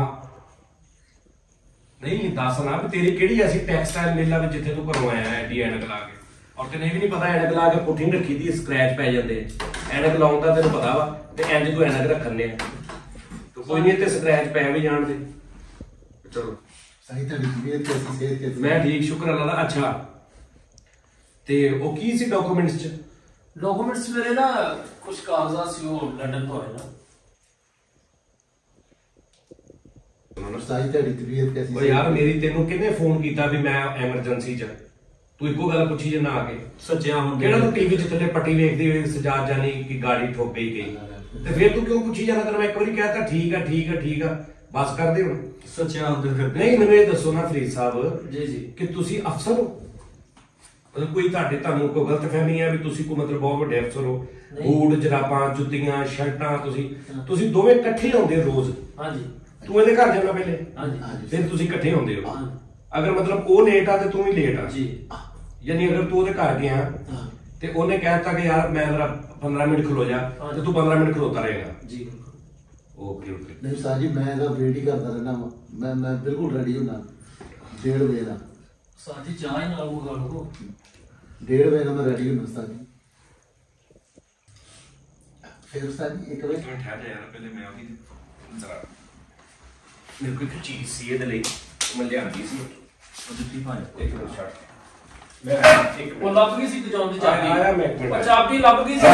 ਨਹੀਂ ਦੱਸ ਨਾ ਵੀ ਤੇਰੀ ਕਿਹੜੀ ਐਸੀ ਟੈਕਸਟਾਈਲ ਮਿਲ ਆ ਵੀ ਜਿੱਥੇ ਤੂੰ ਘਰੋਂ ਆਇਆ ਐਡੀ ਐਨਕ ਲਾ ਕੇ ਔਰ ਤੈਨੂੰ ਇਹ ਵੀ ਨਹੀਂ ਪਤਾ ਐਨਕ ਲਾ ਕੇ ਪੁੱਠੀ ਨੀ ਰੱਖੀ ਦੀ ਸਕ੍ਰੈਚ ਪੈ ਜਾਂਦੇ ਆ। ਐਨਕ ਲਾਉਣ ਦਾ ਤੈਨੂੰ ਪਤਾ ਵਾ ਤੇ ਇੰਜ ਤੂੰ ਐਨਕ ਰੱਖਣੇ ਆ ਤੂੰ ਕੋਈ ਨਹੀਂ ਤੇ ਸਕ੍ਰੈਚ ਪੈ ਵੀ ਜਾਣ ਦੇ ਚਲੋ सही तबीयत कैसी सेहत कैसी ਮੈਂ ਠੀਕ ਸ਼ੁਕਰ ਅੱਲਾਹ ਦਾ ਅੱਛਾ ਤੇ ਉਹ ਕੀ ਸੀ ਡਾਕੂਮੈਂਟਸ ਚ ਡਾਕੂਮੈਂਟਸ ਮੇਰੇ ਨਾ ਕੁਝ ਕਾਗਜ਼ਾਤ ਸੀ ਉਹ ਲੰਡਨ ਤੋਂ ਆਏ ਨਾ सही तबीयत कैसी ਓ ਯਾਰ ਮੇਰੀ ਤੈਨੂੰ ਕਿਹਨੇ ਫੋਨ ਕੀਤਾ ਵੀ ਮੈਂ ਐਮਰਜੈਂਸੀ ਚ ਤੂੰ ਇੱਕੋ ਗੱਲ ਪੁੱਛੀ ਜੇ ਨਾ ਆ ਕੇ ਸੱਜਿਆ ਹੁੰਦੇ ਕਿਹੜਾ ਤੂੰ ਟੀਵੀ 'ਚ ਥੱਲੇ ਪੱਟੀ ਵੇਖਦੀ ਹੋਈ ਸਜਾਦ ਜਾਨੀ ਕਿ ਗਾੜੀ ਠੋਕ ਗਈ ਗਈ ਤੇ ਫਿਰ ਤੂੰ ਕਿਉਂ ਪੁੱਛੀ ਜਾਣਾ ਤੈਨੂੰ ਮੈਂ ਇੱਕ ਵਾਰੀ ਕਹਿਤਾ ਠੀਕ ਆ ਠੀਕ ਆ ਠੀਕ ਆ ਬਸ ਕਰ ਦੇ ਹੁਣ ਸੱਜਿਆ ਹੁੰਦੇ ਫਿਰ ਨਹੀਂ ਮੈਨੂੰ ਇਹ ਦੱਸੋ ਨਾ ਫਰੀਦ ਸਾਹਿਬ ਜੀ ਜੀ ਕਿ ਤੁਸੀਂ ਅਫਸਰ ਹੋ ਮਤਲਬ ਕੋਈ ਤੁਹਾਡੇ ਤੁਹਾਨੂੰ ਕੋਈ ਗਲਤਫਹਿਮੀ ਹੈ ਵੀ ਤੁਸੀਂ ਕੋਈ ਮਤਲਬ ਬਹੁਤ ਵੱਡੇ ਅਫਸਰ ਹੋ ਨਹੀਂ। ਬੂਟ ਜਰਾਬਾਂ ਜੁੱਤੀਆਂ ਸ਼ਰਟਾਂ ਤੁਸੀਂ ਤੁਸੀਂ ਦੋਵੇਂ ਇਕੱਠੇ ਹੁੰਦੇ ਹੋ ਰੋਜ਼ ਹਾਂਜੀ ਤੂੰ ਇਹਦੇ ਘਰ ਜਾਣਾ ਪਹਿਲੇ ਹਾਂਜੀ ਫਿਰ ਤੁਸੀਂ ਇਕੱਠੇ ਹੁੰਦੇ ਹੋ ਹਾਂ। ਅਗਰ ਮਤਲਬ ਉਹ ਲੇਟ ਆ ਤੇ ਤੂੰ ਵੀ ਲੇਟ ਆ ਜੀ ਯਾਨੀ ਅਗਰ ਤੂੰ ਉਹਦੇ ਘਰ ਗਿਆ ਹਾਂ ਤੇ ਉਹਨੇ ਕਹਿਤਾ ਕਿ ਯਾਰ ਮੈਂ ਜਰਾ ਪੰਦਰਾਂ ਮਿੰਟ ਖਲੋ ਜਾ ਤੇ ਤੂੰ ਪੰਦਰਾਂ ਮਿੰਟ ਖਲੋਤਾ ਰਹੇਗਾ ਜੀ ਓਕੇ ਓਕੇ नहीं साजी मैं ਇਹਦਾ ਵੇਟ ਹੀ ਕਰਦਾ ਰਹਿਣਾ ਮੈਂ ਮੈਂ ਬਿਲਕੁਲ ਰੈਡੀ ਹੁੰਦਾ ਡੇਢ ਵਜੇ ਦਾ ਸਾਥੀ ਚਾਹ ਹੀ ਨਾਲ ਉਹ ਗੱਲ ਕੋ ਡੇਢ ਵਜੇ ਦਾ ਮੈਂ ਰੈਡੀ ਹੁੰਦਾ ਸਾਜੀ ਫਿਰ ਸਾਜੀ ਇੱਕ ਵਜੇ ਠਹਿਰ ਜਾ ਯਾਰ ਪਹਿਲੇ ਮੈਂ ਉਹਦੀ ਜਰਾ ਮੇਰੇ ਕੋਲ ਇੱਕ ਚੀਜ਼ ਸੀ ਇਹਦੇ ਲਈ ਮੈਂ ਲਿਆਂਦੀ ਸੀ ਉਹ ਦਿੱਤੀ ਭਾਈ ਇੱਕ ਮਿੰਟ ਛੱਡ ਮੈਂ ਇੱਕ ਉਹ ਲੱਭ ਗਈ ਸੀ ਤਜਾਉਂ ਦੀ ਚਾਬੀ ਆਇਆ ਮੈਂ ਇੱਕ ਮਿੰਟ। ਉਹ ਚਾਬੀ ਲੱਭ ਗਈ ਸੀ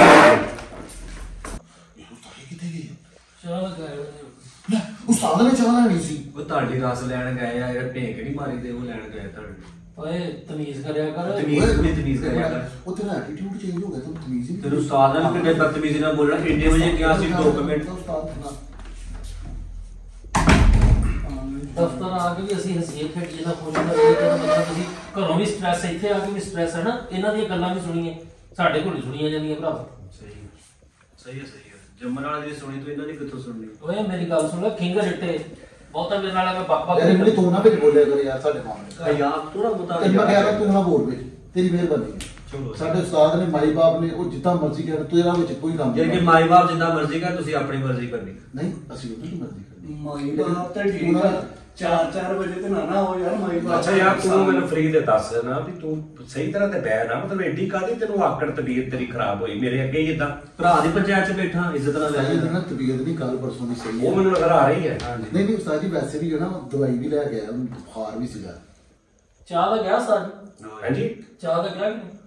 ਕਿੱਥੇ ਗਈ ਚਲ ਗਏ ਲੈ ਉਸਤਾਦ ਨੇ ਚਾਹ ਲੈਣੀ ਸੀ ਉਹ ਤੁਹਾਡੀ ਰਸ ਲੈਣ ਗਏ ਆ ਜਿਹੜਾ ਢੇਂਕ ਨਹੀਂ ਮਾਰੀ ਤੇ ਉਹ ਲੈਣ ਗਏ ਤੁਹਾਡੇ ਓਏ ਤਮੀਜ਼ ਕਰਿਆ ਕਰ ਤਮੀਜ਼ ਨਹੀਂ ਤਮੀਜ਼ ਕਰਿਆ ਕਰ ਉਹ ਤੇਰਾ ਐਟੀਟਿਊਡ ਚੇਂਜ ਹੋ ਗਿਆ ਤੂੰ ਤਮੀਜ਼ ਹੀ ਨਹੀਂ ਤੈਨੂੰ ਉਸਤਾਦ ਨਾਲ ਕਿੰਨੇ ਬਦਤਮੀਜ਼ੀ ਨਾਲ ਬੋਲਣਾ ਇੰਨੇ ਵਜੇ ਗਿਆ ਸੀ ਡਾਕੂਮੈਂਟ ਉਸਤਾਦ ਨਾਲ ਦਫ਼ਤਰ ਆ ਕੇ ਵੀ ਅਸੀਂ ਹਸੀਏ ਖੇਡੀ ਦਾ ਖੁਸ਼ ਹੁੰਦਾ ਸੀ ਕਿ ਮਤਲਬ ਤੁਸੀਂ ਘਰੋਂ ਵੀ ਸਟ੍ਰੈਸ ਇੱਥੇ ਆ ਕੇ ਵੀ ਸਟ੍ਰੈਸ ਹੈ ਨਾ ਇਹਨਾਂ ਦੀਆਂ ਗੱਲਾਂ ਵੀ ਸੁਣੀਏ ਸਾਡੇ ਕੋਲ ਹੀ ਸੁਣੀਆਂ ਜਾਂਦੀਆਂ ਭਰਾ ਸਹੀ ਸਹੀ ਹੈ ਸਹੀ ਹੈ ਜੰਮਣ ਵਾਲੇ ਦੀ ਸੁਣੀ ਤੂੰ ਇਹਨਾਂ ਦੀ ਕਿੱਥੋਂ ਸੁਣਨੀ ਓਏ ਮੇਰੀ ਗੱਲ ਸੁਣ ਲੈ ਖਿੰਗਰ ਇੱਟੇ ਬਹੁਤਾ ਮੇਰੇ ਨਾਲ ਮੈਂ ਬਾਪਾ ਯਾਰ ਮੈਨੂੰ ਤੂੰ ਨਾ ਵਿੱਚ ਬੋਲਿਆ ਕਰ ਯਾਰ ਸਾਡੇ ਮਾਮਲੇ ਯਾਰ ਥੋੜਾ ਬਤਾ ਤੈਨੂੰ ਮੈਂ ਕਹਿ ਰਿਹਾ ਤੂੰ ਨਾ ਬੋਲ ਵਿੱਚ ਤੇਰੀ ਮਿਹਰਬਾਨੀ ਹੈ ਸਾਡੇ ਉਸਤਾਦ ਨੇ ਮਾਈ ਬਾਪ ਨੇ ਉਹ ਜਿੱਦਾਂ ਮਰਜ਼ੀ ਕਰ ਤੇਰਾ ਵਿੱਚ ਕੋਈ ਕੰਮ ਜੇ ਕਿ ਮਾਈ ਬਾਪ ਜਿੱਦਾਂ ਮਰਜ਼ੀ ਕਰ ਤੁਸੀਂ ਆਪਣੀ ਮਰਜ਼ੀ ਕਰਨੀ ਨਹੀਂ ਅਸੀਂ ਉਹਨਾਂ ਦੀ ਮਰਜ਼ੀ ਕਰਨੀ ਮਾਈ ਬਾਪ ਤਾਂ ਠੀਕ ਆ ਚਾਰ ਚਾਰ ਵਜੇ ਤੇ ਨਾ ਨਾ ਹੋ ਯਾਰ ਮਾਈ ਬਾਪ ਅੱਛਾ ਯਾਰ ਤੂੰ ਮੈਨੂੰ ਫ੍ਰੀ ਦੇ ਦੱਸ ਨਾ ਵੀ ਤੂੰ ਸਹੀ ਤਰ੍ਹਾਂ ਤੇ ਬਹਿ ਨਾ ਮਤਲਬ ਐਡੀ ਕਾਹਦੀ ਤੈਨੂੰ ਆਕੜ ਤਬੀਅਤ ਤੇਰੀ ਖਰਾਬ ਹੋਈ ਮੇਰੇ ਅੱਗੇ ਹੀ ਇਦਾਂ ਭਰਾ ਦੀ ਪੰਚਾਇਤ 'ਚ ਬੈਠਾ ਇੱਜ਼ਤ ਨਾਲ ਲੈ ਸਾਡੀ ਨਾ ਤਬੀਅਤ ਨਹੀਂ ਕੱਲ ਪਰਸੋਂ ਦੀ ਸਹੀ ਹੈ ਉਹ ਮੈਨੂੰ ਨਜ਼ਰ ਆ ਰਹੀ ਹੈ ਨਹੀਂ ਨਹੀਂ ਉਸਤਾਦ ਜੀ ਵੈਸੇ ਵੀ ਜਿਹੜਾ ਦਵਾਈ ਵੀ ਲੈ ਕੇ ਆਇਆ ਉਹਨੂੰ ਬੁਖਾਰ ਵੀ ਸੀਗਾ ਚਾਹ ਦਾ ਗਿਆ ਸਾਡੀ ਹਾਂਜੀ ਚਾਹ ਦਾ ਗਿਆ ਕਿ ਨਹੀਂ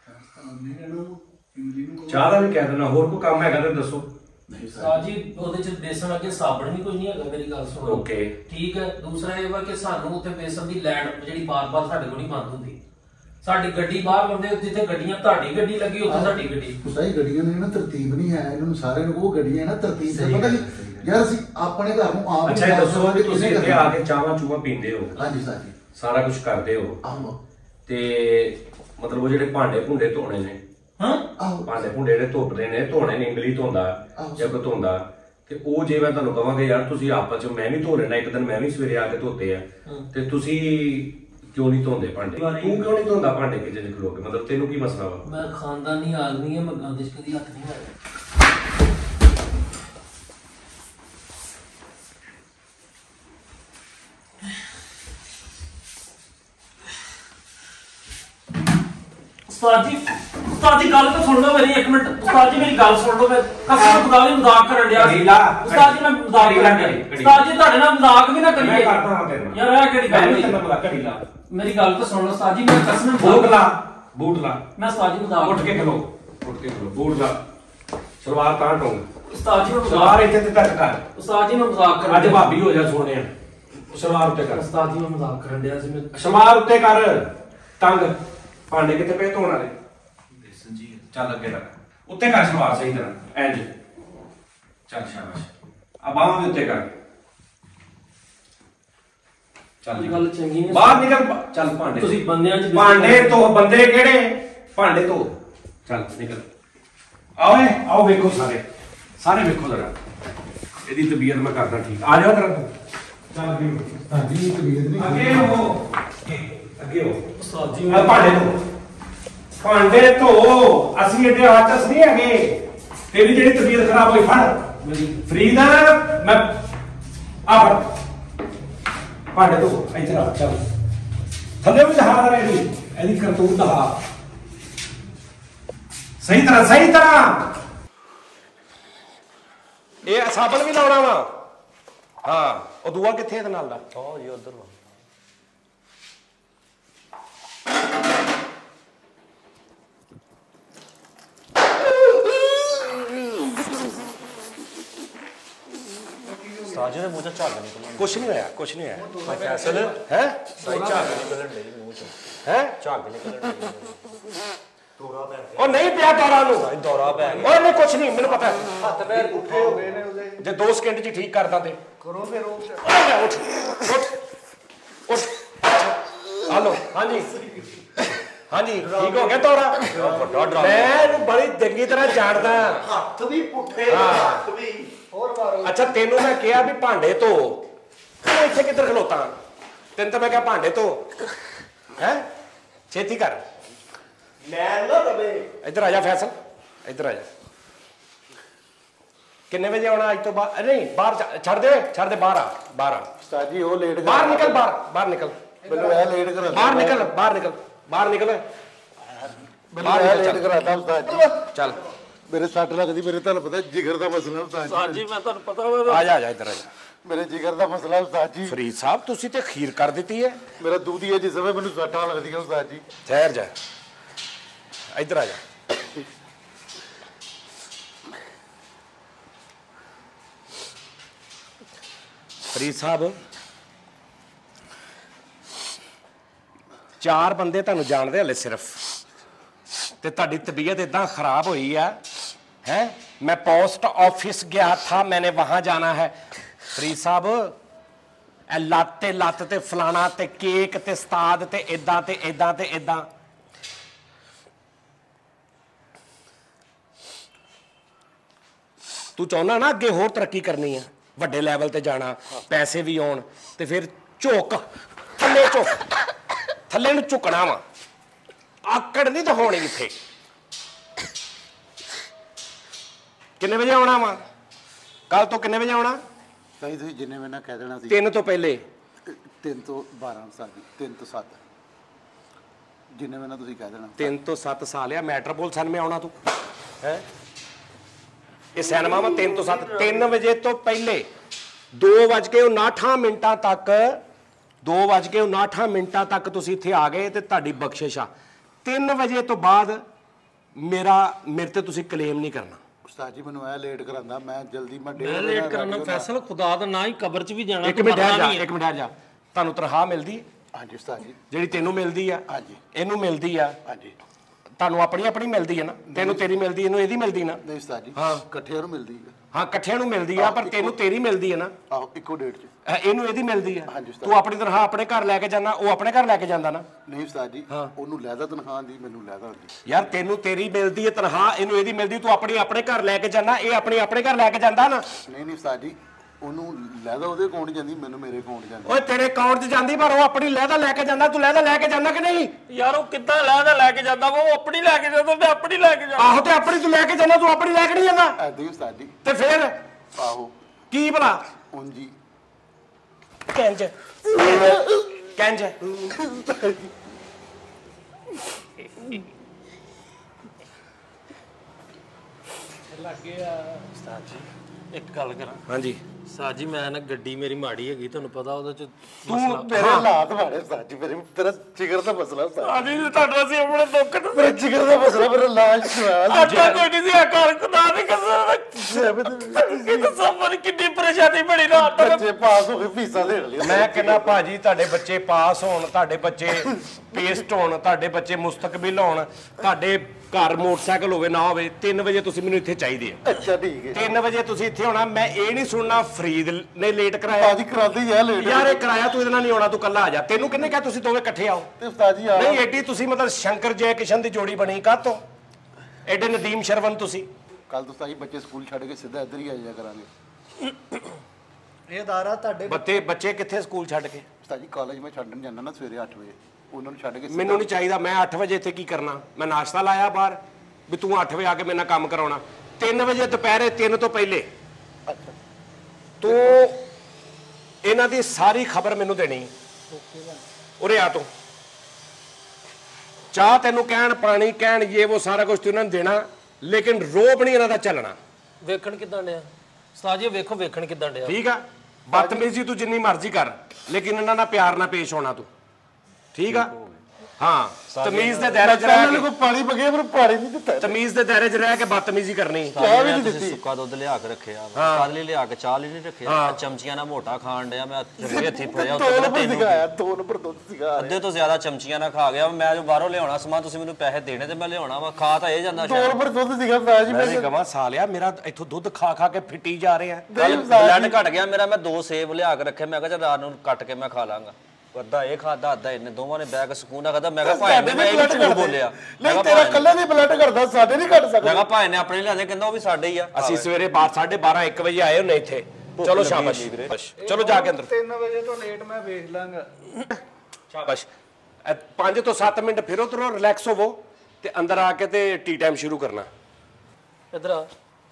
ਚਾਹ ਦਾ ਵੀ ਕਹਿ ਦੇਣਾ ਹੋਰ ਕੋਈ ਕੰਮ ਹੈਗਾ ਤਾਂ ਦੱਸੋ ਸਾਹ ਜੀ ਉਹਦੇ ਚ ਬੇਸਣ ਅੱਗੇ ਸਾਬਣ ਵੀ ਕੋਈ ਨਹੀਂ ਹੈਗਾ ਮੇਰੀ ਗੱਲ ਸੁਣੋ ਓਕੇ ਠੀਕ ਹੈ ਦੂਸਰਾ ਇਹ ਵਾ ਕਿ ਸਾਨੂੰ ਉੱਥੇ ਬੇਸਣ ਦੀ ਲੈਣ ਜਿਹੜੀ ਬਾਰ-ਬਾਰ ਸਾਡੇ ਕੋਲ ਨਹੀਂ ਬੰਦ ਹੁੰਦੀ ਸਾਡੀ ਗੱਡੀ ਬਾਹਰ ਲਾਉਂਦੇ ਜਿੱਥੇ ਗੱਡੀਆਂ ਤੁਹਾਡੀ ਗੱਡੀ ਲੱਗੀ ਉੱਥੇ ਸਾਡੀ ਗੱਡੀ ਉਸਤਾਦ ਗੱਡੀਆਂ ਨੇ ਨਾ ਤਰਤੀਬ ਨਹੀਂ ਹੈ ਇਹਨਾਂ ਨੂੰ ਸਾਰਿਆਂ ਨੂੰ ਉਹ ਗੱਡੀਆਂ ਨਾ ਤਰਤੀਬ ਹੈ ਪਤਾ ਕੀ ਯਾਰ ਅਸੀਂ ਆਪਣੇ ਘਰ ਨੂੰ ਆਪ ਅੱਛਾ ਇਹ ਦੱਸੋ ਕਿ ਤੁਸੀਂ ਇੱਥੇ ਆ ਕੇ ਚਾਹਾਂ ਚੂਹਾਂ ਪੀਂਦੇ ਹੋ ਹਾਂਜੀ ਉਸਤਾਦ ਜੀ ਸਾਰਾ ਕੁਝ ਕਰਦੇ ਹੋ ਆਹੋ ਤੇ ਮਤਲਬ ਉਹ ਜਿਹੜੇ ਭਾਂਡੇ ਭੁੰਡੇ ਧੋਣੇ ਨੇ ਹਾਂ ਆਹੋ ਭਾਂਡੇ ਭੁੰਡੇ ਜਿਹੜੇ ਧੋਪਦੇ ਨੇ ਧੋਣੇ ਨੇ ਇੰਗਲੀ ਧੋਂਦਾ ਜਾਂ ਕੋਈ ਧੋਂਦਾ ਤੇ ਉਹ ਜੇ ਮੈਂ ਤੁਹਾਨੂੰ ਕਹਾਂਗੇ ਯਾਰ ਤੁਸੀਂ ਆਪਸ ਚ ਮੈਂ ਵੀ ਧੋ ਲੈਣਾ ਇੱਕ ਦਿਨ ਮੈਂ ਵੀ ਸਵੇਰੇ ਆ ਕੇ ਧੋਤੇ ਆ ਤੇ ਤੁਸੀਂ ਕਿਉਂ ਨਹੀਂ ਧੋਂਦੇ ਭਾਂਡੇ ਤੂੰ ਕਿਉਂ ਨਹੀਂ ਧੋਂਦਾ ਭਾਂਡੇ ਕਿਤੇ ਚ ਖਲੋ ਕੇ ਮਤਲਬ ਤੈਨੂੰ ਕੀ ਮਸਲਾ ਵਾ ਮੈਂ ਖਾਨਦਾਨੀ ਆਦਮੀ ਹਾਂ ਮੈਂ ਗੰਦੇ ਚ ਕਦੀ ਹੱਥ ਨਹੀਂ ਲਾਇਆ ਉਸਤਾਦ ਜੀ ਉਸਤਾਦ ਜੀ ਗੱਲ ਤਾਂ ਸੁਣ ਲਓ ਮੇਰੀ ਇੱਕ ਮਿੰਟ ਉਸਤਾਦ ਜੀ ਮੇਰੀ ਗੱਲ ਸੁਣ ਲਓ ਮੈਂ ਕਸਮ ਖੁਦਾ ਦੀ ਮਜ਼ਾਕ ਕਰਨ ਡਿਆ ਸੀ ਉਸਤਾਦ ਜੀ ਮੈਂ ਮਜ਼ਾਕ ਕਰਨ ਡਿਆ ਉਸਤਾਦ ਜੀ ਤੁਹਾਡੇ ਨਾਲ ਮਜ਼ਾਕ ਵੀ ਨਾ ਕਰੀਏ ਮੈਂ ਕਰਦਾ ਹਾਂ ਤੇਰੇ ਨਾਲ ਯਾਰ ਇਹ ਕਿਹੜੀ ਗੱਲ ਹੋਈ ਤੈਨੂੰ ਪਤਾ ਘੜੀ ਲਾ ਮੇਰੀ ਗੱਲ ਤਾਂ ਸੁਣ ਲਓ ਉਸਤਾਦ ਜੀ ਮੈਂ ਕਸਮ ਬੂਟ ਲਾ ਬੂਟ ਲਾ ਮੈਂ ਉਸਤਾਦ ਜੀ ਮਜ਼ਾਕ ਉੱਠ ਕੇ ਖਲੋ ਉੱਠ ਕੇ ਖਲੋ ਬੂਟ ਲਾ ਸਲਵਾਰ ਤਾਂ ਟੋਂਗ ਉਸਤਾਦ ਜੀ ਮੈਂ ਸਲਵਾਰ ਮਜ਼ਾਕ ਇੱਥੇ ਤੇ ਤੱਕ ਕਰ ਉਸਤਾਦ ਜੀ ਮੈਂ ਮਜ਼ਾਕ ਕਰਨ ਅੱਜ ਡਿਆ ਭਾਬੀ ਹੋ ਜਾ ਸੋਹਣਿਆ ਸਲਵਾਰ ਉੱਤੇ ਕਰ ਉਸਤਾਦ ਜੀ ਮੈਂ ਮਜ਼ਾਕ ਕਰਨ ਡਿਆ ਸੀ ਮੈਂ ਸਲਵਾਰ ਉੱਤੇ ਕਰ ਤੰਗ ਭਾਂਡੇ ਕਿੱਥੇ ਪਏ ਧੋਣ ਵਾਲੇ ਚੱਲ ਅੱਗੇ ਰੱਖ ਉੱਤੇ ਕਰ ਸਲਵਾਰ ਸਹੀ ਤਰ੍ਹਾਂ ਇੰਜ ਚੱਲ ਸ਼ਾਬਾਸ਼ ਆ ਬਾਹਾਂ ਵੀ ਉੱਤੇ ਕਰ ਚੱਲ ਇਹ ਗੱਲ ਚੰਗੀ ਨਹੀਂ ਬਾਹਰ ਨਿਕਲ ਬਾ- ਚੱਲ ਭਾਂਡੇ ਤੁਸੀਂ ਬੰਦਿਆਂ 'ਚ ਭਾਂਡੇ ਧੋ ਬੰਦੇ ਕਿਹੜੇ ਭਾਂਡੇ ਧੋ ਚੱਲ ਨਿਕਲ ਆਓ ਏ ਆਓ ਵੇਖੋ ਸਾਰੇ ਸਾਰੇ ਵੇਖੋ ਜਰਾ ਇਹਦੀ ਤਬੀਅਤ ਮੈਂ ਕਰਦਾ ਠੀਕ ਆ ਜਾਓ ਜਰਾ ਚੱਲ ਅੱਗੇ ਹੋ। ਸਾਡੀ ਤਬੀਅਤ ਨਹੀਂ ਅੱਗੇ ਹੋ ਅੱਗੇ ਹੋ ਉਸਤਾਦ ਜੀ ਆ ਭਾਂਡੇ ਧੋ ਭਾਂਡੇ ਧੋ ਅਸੀਂ ਇਹਦੇ ਆਚਸ ਨਹੀਂ ਹੈਗੇ ਤੇਰੀ ਜਿਹੜੀ ਤਬੀਅਤ ਖਰਾਬ ਹੋਈ ਫੜ ਮੇਰੀ ਫਰੀਦ ਆ ਮੈਂ ਆ ਫੜ ਭਾਂਡੇ ਧੋ ਇੱਧਰ ਆ ਚੱਲ ਥੱਲੇ ਵੀ ਜਹਾਜ਼ ਰਹੀ ਇਹਦੀ ਕਰਤੂਤ ਦਾ ਸਹੀ ਤਰ੍ਹਾਂ ਸਹੀ ਤਰ੍ਹਾਂ ਇਹ ਸਾਬਣ ਵੀ ਲਾਉਣਾ ਵਾ ਹਾਂ ਉਹ ਦੂਆ ਕਿੱਥੇ ਇਹਦੇ ਨਾਲ ਦਾ ਆਹ ਜੀ ਉਧਰ ਵਾ ਸਾਜੇ ਦੇ ਮੂੰਹ ਚ ਝੱਗ ਨਿਕਲਣ ਕੁਛ ਨਹੀਂ ਹੋਇਆ ਕੁਛ ਨਹੀਂ ਹੋਇਆ ਫੈਸਲ ਹੈ ਸਹੀ ਝੱਗ ਨਿਕਲਣ ਡਈ ਮੂੰਹ ਚ ਹੈ ਝੱਗ ਨਿਕਲਣ ਡਈ ਉਹ ਨਹੀਂ ਪਿਆ ਦੌਰਾ ਨੂੰ ਸਾਈ ਦੌਰਾ ਪੈ ਗਿਆ ਉਹ ਨਹੀਂ ਕੁਛ ਨਹੀਂ ਮੈਨੂੰ ਪਤਾ ਹੱਥ ਪੈਰ ਪੁੱਠੇ ਹੋ ਗਏ ਨੇ ਉਹਦੇ ਜੇ ਦੋ ਸਕਿੰਟ ਚ ਠੀਕ ਕਰਦਾ ਤੇ ਕਰੋ ਫਿਰ ਉਹ ਆ ਲੈ ਉੱਠ ਉੱਠ ਉੱਠ ਹਲੋ ਹਾਂਜੀ ਹਾਂਜੀ ਠੀਕ ਹੋ ਗਿਆ ਦੌਰਾ ਵੱਡਾ ਡਰਾਮਾ ਮੈਂ ਇਹਨੂੰ ਬੜੀ ਚੰਗੀ ਤਰ੍ਹਾਂ ਜਾਣਦਾ ਹੱਥ ਵੀ ਪੁੱਠੇ ਹਾਂ। ਹੱਥ ਵੀ ਹੋਰ ਮਾਰੋ ਅੱਛਾ ਤੈਨੂੰ ਮੈਂ ਕਿਹਾ ਵੀ ਭਾਂਡੇ ਧੋ ਤੂੰ ਇੱਥੇ ਕਿੱਧਰ ਖਲੋਤਾ ਤੈਨੂੰ ਤਾਂ ਮੈਂ ਕਿਹਾ ਭਾਂਡੇ ਧੋ ਹੈ ਛੇਤੀ ਕਰ ਮੈਂ ਨਾ ਦਵੇ ਇੱਧਰ ਆ ਜਾ ਫੈਸਲ ਇੱਧਰ ਆ ਜਾ ਕਿੰਨੇ ਵਜੇ ਆਉਣਾ ਅੱਜ ਤੋਂ ਬਾਅਦ ਨਹੀਂ ਬਾਹਰ ਜਾ- ਛੱਡ ਦੇ ਛੱਡ ਦੇ ਬਾਹਰ ਆ ਬਾਹਰ ਆ ਉਸਤਾਦ ਜੀ ਉਹ ਲੇਟ ਬਾਹਰ ਨਿਕਲ ਬਾਹਰ ਬਾਹਰ ਨਿਕਲ ਮੈਨੂੰ ਇਹ ਲੇਟ ਕਰਾ ਬਾਹਰ ਨਿਕਲ ਬਾਹਰ ਨਿਕਲ ਬਾਹਰ ਨਿਕਲ ਮੈਨੂੰ ਇਹ ਲੇਟ ਕਰਾਤਾ ਉਸਤਾਦ ਜੀ ਚੱਲ ਮੇਰੇ ਸੱਟ ਲੱਗਦੀ ਮੇਰੇ ਤੁਹਾਨੂੰ ਪਤਾ ਜਿਗਰ ਦਾ ਮਸਲਾ ਉਸਤਾਦ ਜੀ ਮੈਂ ਤੁਹਾਨੂੰ ਪਤਾ ਆ ਜਾ ਆ ਜਾ ਇੱਧਰ ਆ ਜਾ ਮੇਰੇ ਜਿਗਰ ਦਾ ਮਸਲਾ ਉਸਤਾਦ ਜੀ ਫਰੀਦ ਸਾਹਿਬ ਤੁਸੀਂ ਤੇ ਖੀਰ ਕਰ ਦਿੱਤੀ ਹੈ ਮੇਰਾ ਦੂਧੀ ਹੈ ਜਿਸ ਸਮੇਂ ਮੈਨੂੰ ਸੱਟਾਂ ਲੱਗਦੀਆਂ ਉਸਤਾਦ ਜੀ ਠਹਿਰ ਜਾ ਇੱਧਰ ਆ ਜਾ ਫਰੀਦ ਸਾਹਿਬ ਚਾਰ ਬੰਦੇ ਤੁਹਾਨੂੰ ਜਾਣਦੇ ਹਲੇ ਸਿਰਫ ਤੇ ਤੁਹਾਡੀ ਤਬੀयत इतना खराब हुई है हैं मैं पोस्ट ऑफिस गया था मैंने वहां जाना है फरीद साहब ए ਲੱਤ ਤੇ ਲੱਤ ਤੇ ਫਲਾਣਾ ਤੇ ਕੇਕ ਤੇ ਉਸਤਾਦ ਤੇ ਇਦਾਂ ਤੇ ਇਦਾਂ ਤੇ ਇਦਾਂ ਤੂੰ ਚਾਹੁੰਦਾ ਨਾ ਅੱਗੇ ਹੋਰ ਤਰੱਕੀ ਕਰਨੀ ਆ ਵੱਡੇ ਲੈਵਲ ਤੇ ਜਾਣਾ ਪੈਸੇ ਵੀ ਆਉਣ ਤੇ ਫਿਰ ਝੁਕ ਥੱਲੇ ਝੁਕ ਥੱਲੇ ਨੂੰ ਝੁਕਣਾ ਵਾ ਆਕੜ ਨਹੀਂ ਦਿਖਾਉਣੀ ਇੱਥੇ। ਕਿੰਨੇ ਵਜੇ ਆਉਣਾ ਵਾ ਕੱਲ ਤੋਂ? ਕਿੰਨੇ ਵਜੇ ਆਉਣਾ? ਸਹੀ ਤੁਸੀਂ ਜਿੰਨੇ ਮੈਂ ਨਾ ਕਹਿ ਦੇਣਾ ਸੀ ਤਿੰਨ ਤੋਂ ਪਹਿਲੇ। ਤਿੰਨ ਤੋਂ ਬਾਰਾਂ ਸਾਲ ਦੀ, ਤਿੰਨ ਤੋਂ ਸੱਤ, ਜਿੰਨੇ ਮੈਂ ਨਾ ਤੁਸੀਂ ਕਹਿ ਦੇਣਾ। ਤਿੰਨ ਤੋਂ ਸੱਤ ਸਾਲ ਆ ਮੈਟਰੋਪੋਲ ਸਿਨੇਮਾ ਆਉਣਾ ਤੂੰ ਹੈ? ਇਹ ਸਿਨੇਮਾ ਵਾ ਤਿੰਨ ਤੋਂ ਸੱਤ। ਤਿੰਨ ਵਜੇ ਤੋਂ ਪਹਿਲੇ ਦੋ ਵੱਜ ਕੇ ਉਨਾਹਠਾਂ ਮਿੰਟਾਂ ਤੱਕ ਦੋ ਵੱਜ ਕੇ ਉਨਾਹਠਾਂ ਮਿੰਟਾਂ ਤੱਕ ਤੁਸੀਂ ਇੱਥੇ ਆ ਗਏ ਤੇ ਤੁਹਾਡੀ ਬਖਸ਼ਿਸ਼ ਆ। ਤਿੰਨ ਵਜੇ ਤੋਂ ਬਾਅਦ ਮੇਰਾ ਮੇਰੇ ਤੇ ਤੁਸੀਂ ਕਲੇਮ ਨਹੀਂ ਕਰਨਾ। ਉਸਤਾਦ ਜੀ ਮੈਨੂੰ ਐ ਲੇਟ ਕਰਾਂਦਾ, ਮੈਂ ਜਲਦੀ ਮੈਂ ਮੈਂ ਲੇਟ ਕਰਾਉਣਾ ਫੈਸਲ ਖੁਦਾ ਦਾ ਨਾ ਹੀ ਕਬਰ 'ਚ ਵੀ ਜਾਣਾ। ਇੱਕ ਮਿੰਟ ਠਹਿਰ ਜਾ, ਇੱਕ ਮਿੰਟ ਠਹਿਰ ਜਾ। ਤੁਹਾਨੂੰ ਤਨਖਾਹ ਮਿਲਦੀ? ਹਾਂਜੀ ਉਸਤਾਦ ਜੀ। ਜਿਹੜੀ ਤੈਨੂੰ ਮਿਲਦੀ ਆ, ਹਾਂਜੀ ਇਹਨੂੰ ਮਿਲਦੀ ਆ, ਹਾਂਜੀ। ਤੁਹਾਨੂੰ ਆਪਣੀ ਆਪਣੀ ਮਿਲਦੀ ਹੈ ਨਾ? ਤੈਨੂੰ ਤੇਰੀ ਮਿਲਦੀ, ਇਹਨੂੰ ਇਹਦੀ ਮਿਲਦੀ ਨਾ? ਨਹੀਂ ਉਸਤਾਦ ਜੀ, ਹਾਂ ਇਕੱਠਿਆਂ ਨੂੰ ਮਿਲਦੀ ਹੈ। ਹਾਂ ਇਕੱਠਿਆਂ ਨੂੰ ਮਿਲਦੀ ਆ, ਪਰ ਤੈਨੂੰ ਤੇਰੀ ਮਿਲਦੀ ਹੈ ਨਾ? ਆਹੋ ਇੱਕੋ ਡੇਟ 'ਚ। ਅਹ ਇਹਨੂੰ ਇਹਦੀ ਮਿਲਦੀ ਆ। ਹਾਂਜੀ ਉਸਤਾਦ। ਤੂੰ ਆਪਣੀ ਤਨਖਾਹ ਆਪਣੇ ਘਰ ਲੈ ਕੇ ਜਾਣਾ, ਉਹ ਆਪਣੇ ਘਰ ਲੈ ਕੇ ਜਾਂਦਾ ਨਾ? ਨਹੀਂ ਉਸਤਾਦ ਜੀ, ਉਹਨੂੰ ਲੈਦਾ ਤਨਖਾਹ ਦੀ, ਮੈਨੂੰ ਲੈਦਾ ਹੁੰਦੀ। ਯਾਰ ਤੈਨੂੰ ਤੇਰੀ ਮਿਲਦੀ ਹੈ ਤਨਖਾਹ, ਇਹਨੂੰ ਇਹਦੀ ਮਿਲਦੀ, ਤੂੰ ਆਪਣੀ ਆਪਣੇ ਘਰ ਲੈ ਕੇ ਜਾਣਾ, ਇਹ ਆਪਣੀ ਆਪਣੇ ਘਰ ਲੈ ਕੇ ਜਾਂਦਾ ਨਾ? ਨਹੀਂ ਨਹੀਂ ਉਸਤਾਦ ਜੀ, ਉਹਨੂੰ ਲੈਦਾ ਉਹਦੇ ਅਕਾਊਂਟ ਜਾਂਦੀ, ਮੈਨੂੰ ਮੇਰੇ ਅਕਾਊਂਟ ਜਾਂਦੀ। ਓਏ ਤੇਰੇ ਅਕਾਊਂਟ 'ਚ ਜਾਂਦੀ, ਪਰ ਉਹ ਆਪਣੀ ਲਹਿਦਾ ਲੈ ਕੇ ਜਾਂਦਾ। ਤੂੰ ਲਹਿਦਾ ਲੈ ਕੇ ਜਾਂਦਾ ਕਿ ਨਹੀਂ? ਯਾਰ ਉਹ ਕਿੱਦਾਂ ਲੈਦਾ ਲੈ ਕੇ ਜਾਂਦਾ ਵਾ? ਉਹ ਆਪਣੀ ਲੈ ਕੇ ਜਾਂਦਾ ਤੇ ਆਪਣੀ ਲੈ ਕੇ ਜਾਂਦਾ। ਆਹੋ ਤੇ ਆਪਣੀ ਤੂੰ ਲੈ ਕੇ ਜਾਂਦਾ, ਤੂੰ ਆਪਣੀ ਲੈ ਕੇ ਨਹੀਂ ਜਾਂਦਾ। ਐਦਾਂ ਹੀ ਉਸਤਾਦ ਜੀ। ਤੇ ਫਿਰ ਆਹੋ ਕੀ ਭਲਾ? ਉਂਜੀ ਕੰਜ ਕੰਜ ਲੱਗੇ ਆ ਉਸਤਾਦ ਜੀ। ਇੱਕ ਗੱਲ ਕਰਾਂ? ਹਾਂਜੀ ਉਸਤਾਦ ਜੀ, ਮੈਂ ਨਾ ਗੱਡੀ ਮੇਰੀ ਮਾੜੀ ਹੈਗੀ, ਤੁਹਾਨੂੰ ਪਤਾ ਉਹਦੇ 'ਚ ਤੂੰ ਮੇਰੇ ਹਾਲਾਤ ਮਾੜੇ ਉਸਤਾਦ ਜੀ, ਮੇਰੇ ਤੇਰਾ ਜਿਗਰ ਦਾ ਮਸਲਾ ਉਸਤਾਦ। ਆਜੀ ਤੁਹਾਡਾ ਸੀ ਆਪਣੇ ਦੁੱਖ ਨੂੰ ਮੇਰੇ ਜਿਗਰ ਦਾ ਮਸਲਾ, ਮੇਰਾ ਲਾਜ ਸਵਾਲ। ਅੱਛਾ ਕੋਈ ਨਹੀਂ ਸੀ ਘਰ ਖੁਦਾ ਦੀ ਕਸਮ ਕਿ ਸਫਰ ਕਿੰਨੀ ਪਰੇਸ਼ਾਨੀ ਬਣੀ ਨਾ ਤੱਕ। ਬੱਚੇ ਪਾਸ ਹੋ ਗਏ, ਫੀਸਾਂ ਦੇਣ ਲਈ। ਮੈਂ ਕਹਿੰਦਾ ਭਾਜੀ ਤੁਹਾਡੇ ਬੱਚੇ ਪਾਸ ਹੋਣ, ਤੁਹਾਡੇ ਬੱਚੇ ਪੇਸਟ ਹੋਣ, ਤੁਹਾਡੇ ਬੱਚੇ ਮੁਸਤਕਬਿਲ ਹੋਣ, ਤੁਹਾਡੇ ਘਰ ਮੋਟਰਸਾਈਕਲ ਹੋਵੇ ਨਾ ਹੋਵੇ, ਤਿੰਨ ਵਜੇ ਤੁਸੀਂ ਮੈਨੂੰ ਇੱਥੇ ਚਾਹੀਦੇ ਆ। ਅੱਛਾ ਠੀਕ ਹੈ। ਤਿੰਨ ਵਜੇ ਤੁਸੀਂ ਇੱਥੇ ਹੋਣਾ। ਮੈਂ ਇਹ ਨਹੀਂ ਸੁਣਨਾ ਫਰੀਦ ਨੇ ਲੇਟ ਕਰਾਇਆ। ਬਾਜੀ ਕਰਾਉਂਦੇ ਹੀ ਆ ਲੇਟ। ਯਾਰ ਇਹ ਕਰਾਇਆ, ਤੂੰ ਇਹਦੇ ਨਾਲ ਨਹੀਂ ਆਉਣਾ, ਤੂੰ ਕੱਲਾ ਆ ਜਾ। ਤੈਨੂੰ ਕਿਹਨੇ ਕਿਹਾ ਤੁਸੀਂ ਦੋਵੇਂ ਇਕੱਠੇ ਆਓ? ਤੇ ਉਸਤਾਦ ਜੀ ਆ ਨਹੀਂ ਏਡੀ ਤੁਸੀਂ ਮਤਲਬ ਸ਼ੰਕਰ ਜੈ ਕਿਸ਼ਨ ਦੀ ਜੋੜੀ ਬਣੀ ਕਾਹਤੋਂ? ਐਡੇ ਨਦੀਮ ਸ਼ਰਵਨ ਤੁਸੀਂ। ਕੱਲ ਤੋਂ ਉਸਤਾਦ ਜੀ ਬੱਚੇ ਸਕੂਲ ਛੱਡ ਕੇ ਸਿੱਧਾ ਇੱਧਰ ਹੀ ਆ ਜਾਇਆ ਕਰਾਂਗੇ। ਇਹ ਅਦਾਰਾ ਤੁਹਾਡੇ ਬੱਤੇ ਬੱਚੇ ਕਿੱਥੇ ਸਕੂਲ ਛੱਡ ਕੇ? ਉਸਤਾਦ ਜੀ ਕਾਲਜ ਮੈਂ ਛੱਡਣ ਜਾਂਦਾ ਨਾ ਸਵੇਰੇ ਅੱਠ ਵਜੇ, ਉਹਨਾਂ ਨੂੰ ਛੱਡ ਕੇ ਮੈਨੂੰ ਨਹੀਂ ਚਾਹੀਦਾ। ਮੈਂ ਅੱਠ ਵਜੇ ਇੱਥੇ ਕੀ ਕਰਨਾ? ਮੈਂ ਨਾਸ਼ਤਾ ਲਾਇਆ ਬਾਹਰ ਵੀ ਤੂੰ ਅੱਠ ਵਜੇ ਆ ਕੇ ਮੇਰੇ ਨਾਲ ਕੰਮ ਕਰਾਉਣਾ। ਤਿੰਨ ਵਜੇ ਦੁਪਹਿਰੇ ਤਿੰਨ ਤੋਂ ਪਹਿਲੇ ਅੱਛਾ ਤੂੰ ਇਹਨਾਂ ਦੀ ਸਾਰੀ ਖਬਰ ਮੈਨੂੰ ਦੇਣੀ। ਉਰੇ ਆ ਤੂੰ। ਚਾਹ ਤੈਨੂੰ ਕਹਿਣ, ਪਾਣੀ ਕਹਿਣ, ਇਹ ਉਹ ਸਾਰਾ ਕੁਝ ਤੂੰ ਇਹਨਾਂ ਨੂੰ ਦੇਣਾ, ਲੇਕਿਨ ਰੋਬ ਨਹੀਂ ਇਹਨਾਂ ਦਾ ਚੱਲਣਾ। ਵੇਖਣ ਕਿਦਾਂ ਡਿਆ ਉਸਤਾਦ ਜੀ? ਵੇਖੋ ਵੇਖਣ ਕਿਦਾਂ ਡਿਆ। ਠੀਕ ਆ? ਬਦਤਮੀਜ਼ੀ ਤੂੰ ਜਿੰਨੀ ਮਰਜ਼ੀ ਕਰ, ਲੇਕਿਨ ਇਹਨਾਂ ਨਾਲ ਪਿਆਰ ਨਾਲ ਪੇਸ਼ ਹੋਣਾ ਤੂੰ। ਠੀਕ ਆ? ਹਾਂ ਤਮੀਜ਼ ਦੇ ਦਾਇਰੇ 'ਚ ਰਹਿ ਕੇ। ਕੋਈ ਪਾਣੀ ਮੰਗਿਆ ਪਰ ਪਾਣੀ ਨਹੀਂ ਦਿੱਤਾ। ਤਮੀਜ਼ ਦੇ ਦਾਇਰੇ 'ਚ ਰਹਿ ਕੇ ਬਦਤਮੀਜ਼ੀ ਕਰਨੀ। ਚਾਹ ਵੀ ਨਹੀਂ ਦਿੱਤੀ। ਸੁੱਕਾ ਦੁੱਧ ਲਿਆ ਕੇ ਰੱਖਿਆ, ਕੱਲ ਲਈ ਲਿਆ ਕੇ ਚਾਹ ਲਈ ਨਹੀਂ ਰੱਖਿਆ। ਚਮਚੀਆਂ ਨਾਲ ਮੋਟਾ ਖਾਣ ਡਿਆ ਮੈਂ, ਜੱਗੇ ਹੱਥੀ ਫੜਿਆ ਦੋ ਨੰਬਰ ਸਿਖਾਇਆ, ਦੋ ਨੰਬਰ ਦੁੱਧ ਸਿਖਾ। ਅੱਧੇ ਤੋਂ ਜ਼ਿਆਦਾ ਚਮਚੀਆਂ ਨਾਲ ਖਾ ਗਿਆ ਮੈਂ। ਜੋ ਬਾਹਰੋਂ ਲਿਆਉਣਾ ਸਮਾਨ, ਤੁਸੀਂ ਮੈਨੂੰ ਪੈਸੇ ਦੇਣੇ ਤੇ ਮੈਂ ਲਿਆਉਣਾ ਵਾ। ਖਾ ਤਾਂ ਇਹ ਜਾਂਦਾ ਦੋ ਨੰਬਰ ਦੁੱਧ ਸਿਖਾ ਪੈ ਜੀ। ਮੈਂ ਕਹਾਂ ਸਾਲਿਆ ਮੇਰਾ ਇੱਥੋਂ ਦੁੱਧ ਖਾ ਖਾ ਕੇ ਫਿੱਟੀ ਜਾ ਰਿਹਾ। ਕੱਲ ਬਲੱਡ ਘਟ ਗਿਆ ਮੇਰਾ, ਮੈਂ ਦੋ ਸੇਬ ਲਿਆ ਕੇ ਰੱਖੇ। ਮੈਂ ਕਿਹਾ ਚੱਲ ਰਾਤ ਨੂੰ ਕੱਟ ਕੇ ਮੈਂ ਖਾ ਲਾਂਗਾ। ਅੱਧਾ ਇਹ ਖਾਦਾ, ਅੱਧਾ ਇਹਨੇ, ਦੋਵਾਂ ਨੇ ਬੈਗ ਸਕੂਨ ਨਾਲ ਖਾਦਾ। ਮੈਂ ਕਿਹਾ ਭਾਈ ਨੇ ਮੈਂ ਇਹ ਝੂਠ ਬੋਲਿਆ। ਨਹੀਂ ਤੇਰਾ ਕੱਲੇ ਦੀ ਬਲੱਡ ਘਟਦਾ, ਸਾਡੇ ਨਹੀਂ ਘਟ ਸਕਦਾ। ਮੈਂ ਕਿਹਾ ਭਾਈ ਨੇ ਆਪਣੇ ਲਿਆਂਦੇ, ਕਹਿੰਦਾ ਉਹ ਵੀ ਸਾਡੇ ਹੀ ਆ। ਅਸੀਂ ਸਵੇਰੇ ਸਾਢੇ ਬਾਰਾਂ ਇੱਕ ਵਜੇ ਆਏ ਹੁੰਨੇ ਇੱਥੇ। ਚਲੋ ਸ਼ਾਬਾਸ਼, ਚਲੋ ਜਾ ਕੇ ਅੰਦਰ। ਤਿੰਨ ਵਜੇ ਤੋਂ ਲੇਟ ਮੈਂ ਵੇਖ ਲਾਂਗਾ। ਸ਼ਾਬਾਸ਼। ਪੰਜ ਤੋਂ ਸੱਤ ਮਿੰਟ ਫਿਰੋ ਤੁਰੋ, ਰਿਲੈਕਸ ਹੋਵੋ ਤੇ ਅੰਦਰ ਆ ਕੇ ਤੇ ਟੀ ਟਾਈਮ ਸ਼ੁਰੂ ਕਰਨਾ। ਇਧਰ ਆ।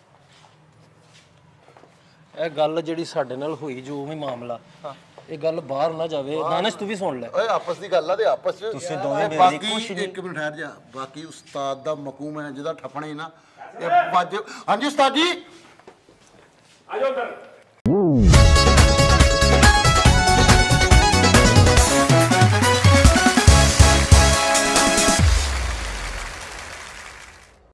ਇਹ ਗੱਲ ਜਿਹੜੀ ਸਾਡੇ ਨਾਲ ਹੋਈ, ਜੋ ਵੀ ਮਾਮਲਾ, ਇਹ ਗੱਲ ਬਾਹਰ ਨਾ ਜਾਵੇ। ਨਾਨਸ਼ ਤੂੰ ਵੀ ਸੁਣ ਲੈ। ਓਏ ਆਪਸ ਦੀ ਗੱਲ ਆ ਤੇ ਆਪਸ ਚ ਤੁਸੀਂ ਦੋਵੇਂ ਮੇਰੀ ਬਾਕੀ ਕੁਛ ਨਹੀਂ। ਇੱਕ ਮਿੰਟ ਠਹਿਰ ਜਾ। ਬਾਕੀ ਉਸਤਾਦ ਦਾ ਮਕੂਮ ਹੈ ਜਿਹਦਾ ਠੱਪਣੇ ਨਾ ਇਹ ਵੱਜ। ਹਾਂਜੀ ਉਸਤਾਦ ਜੀ ਆਜੋ ਅੰਦਰ।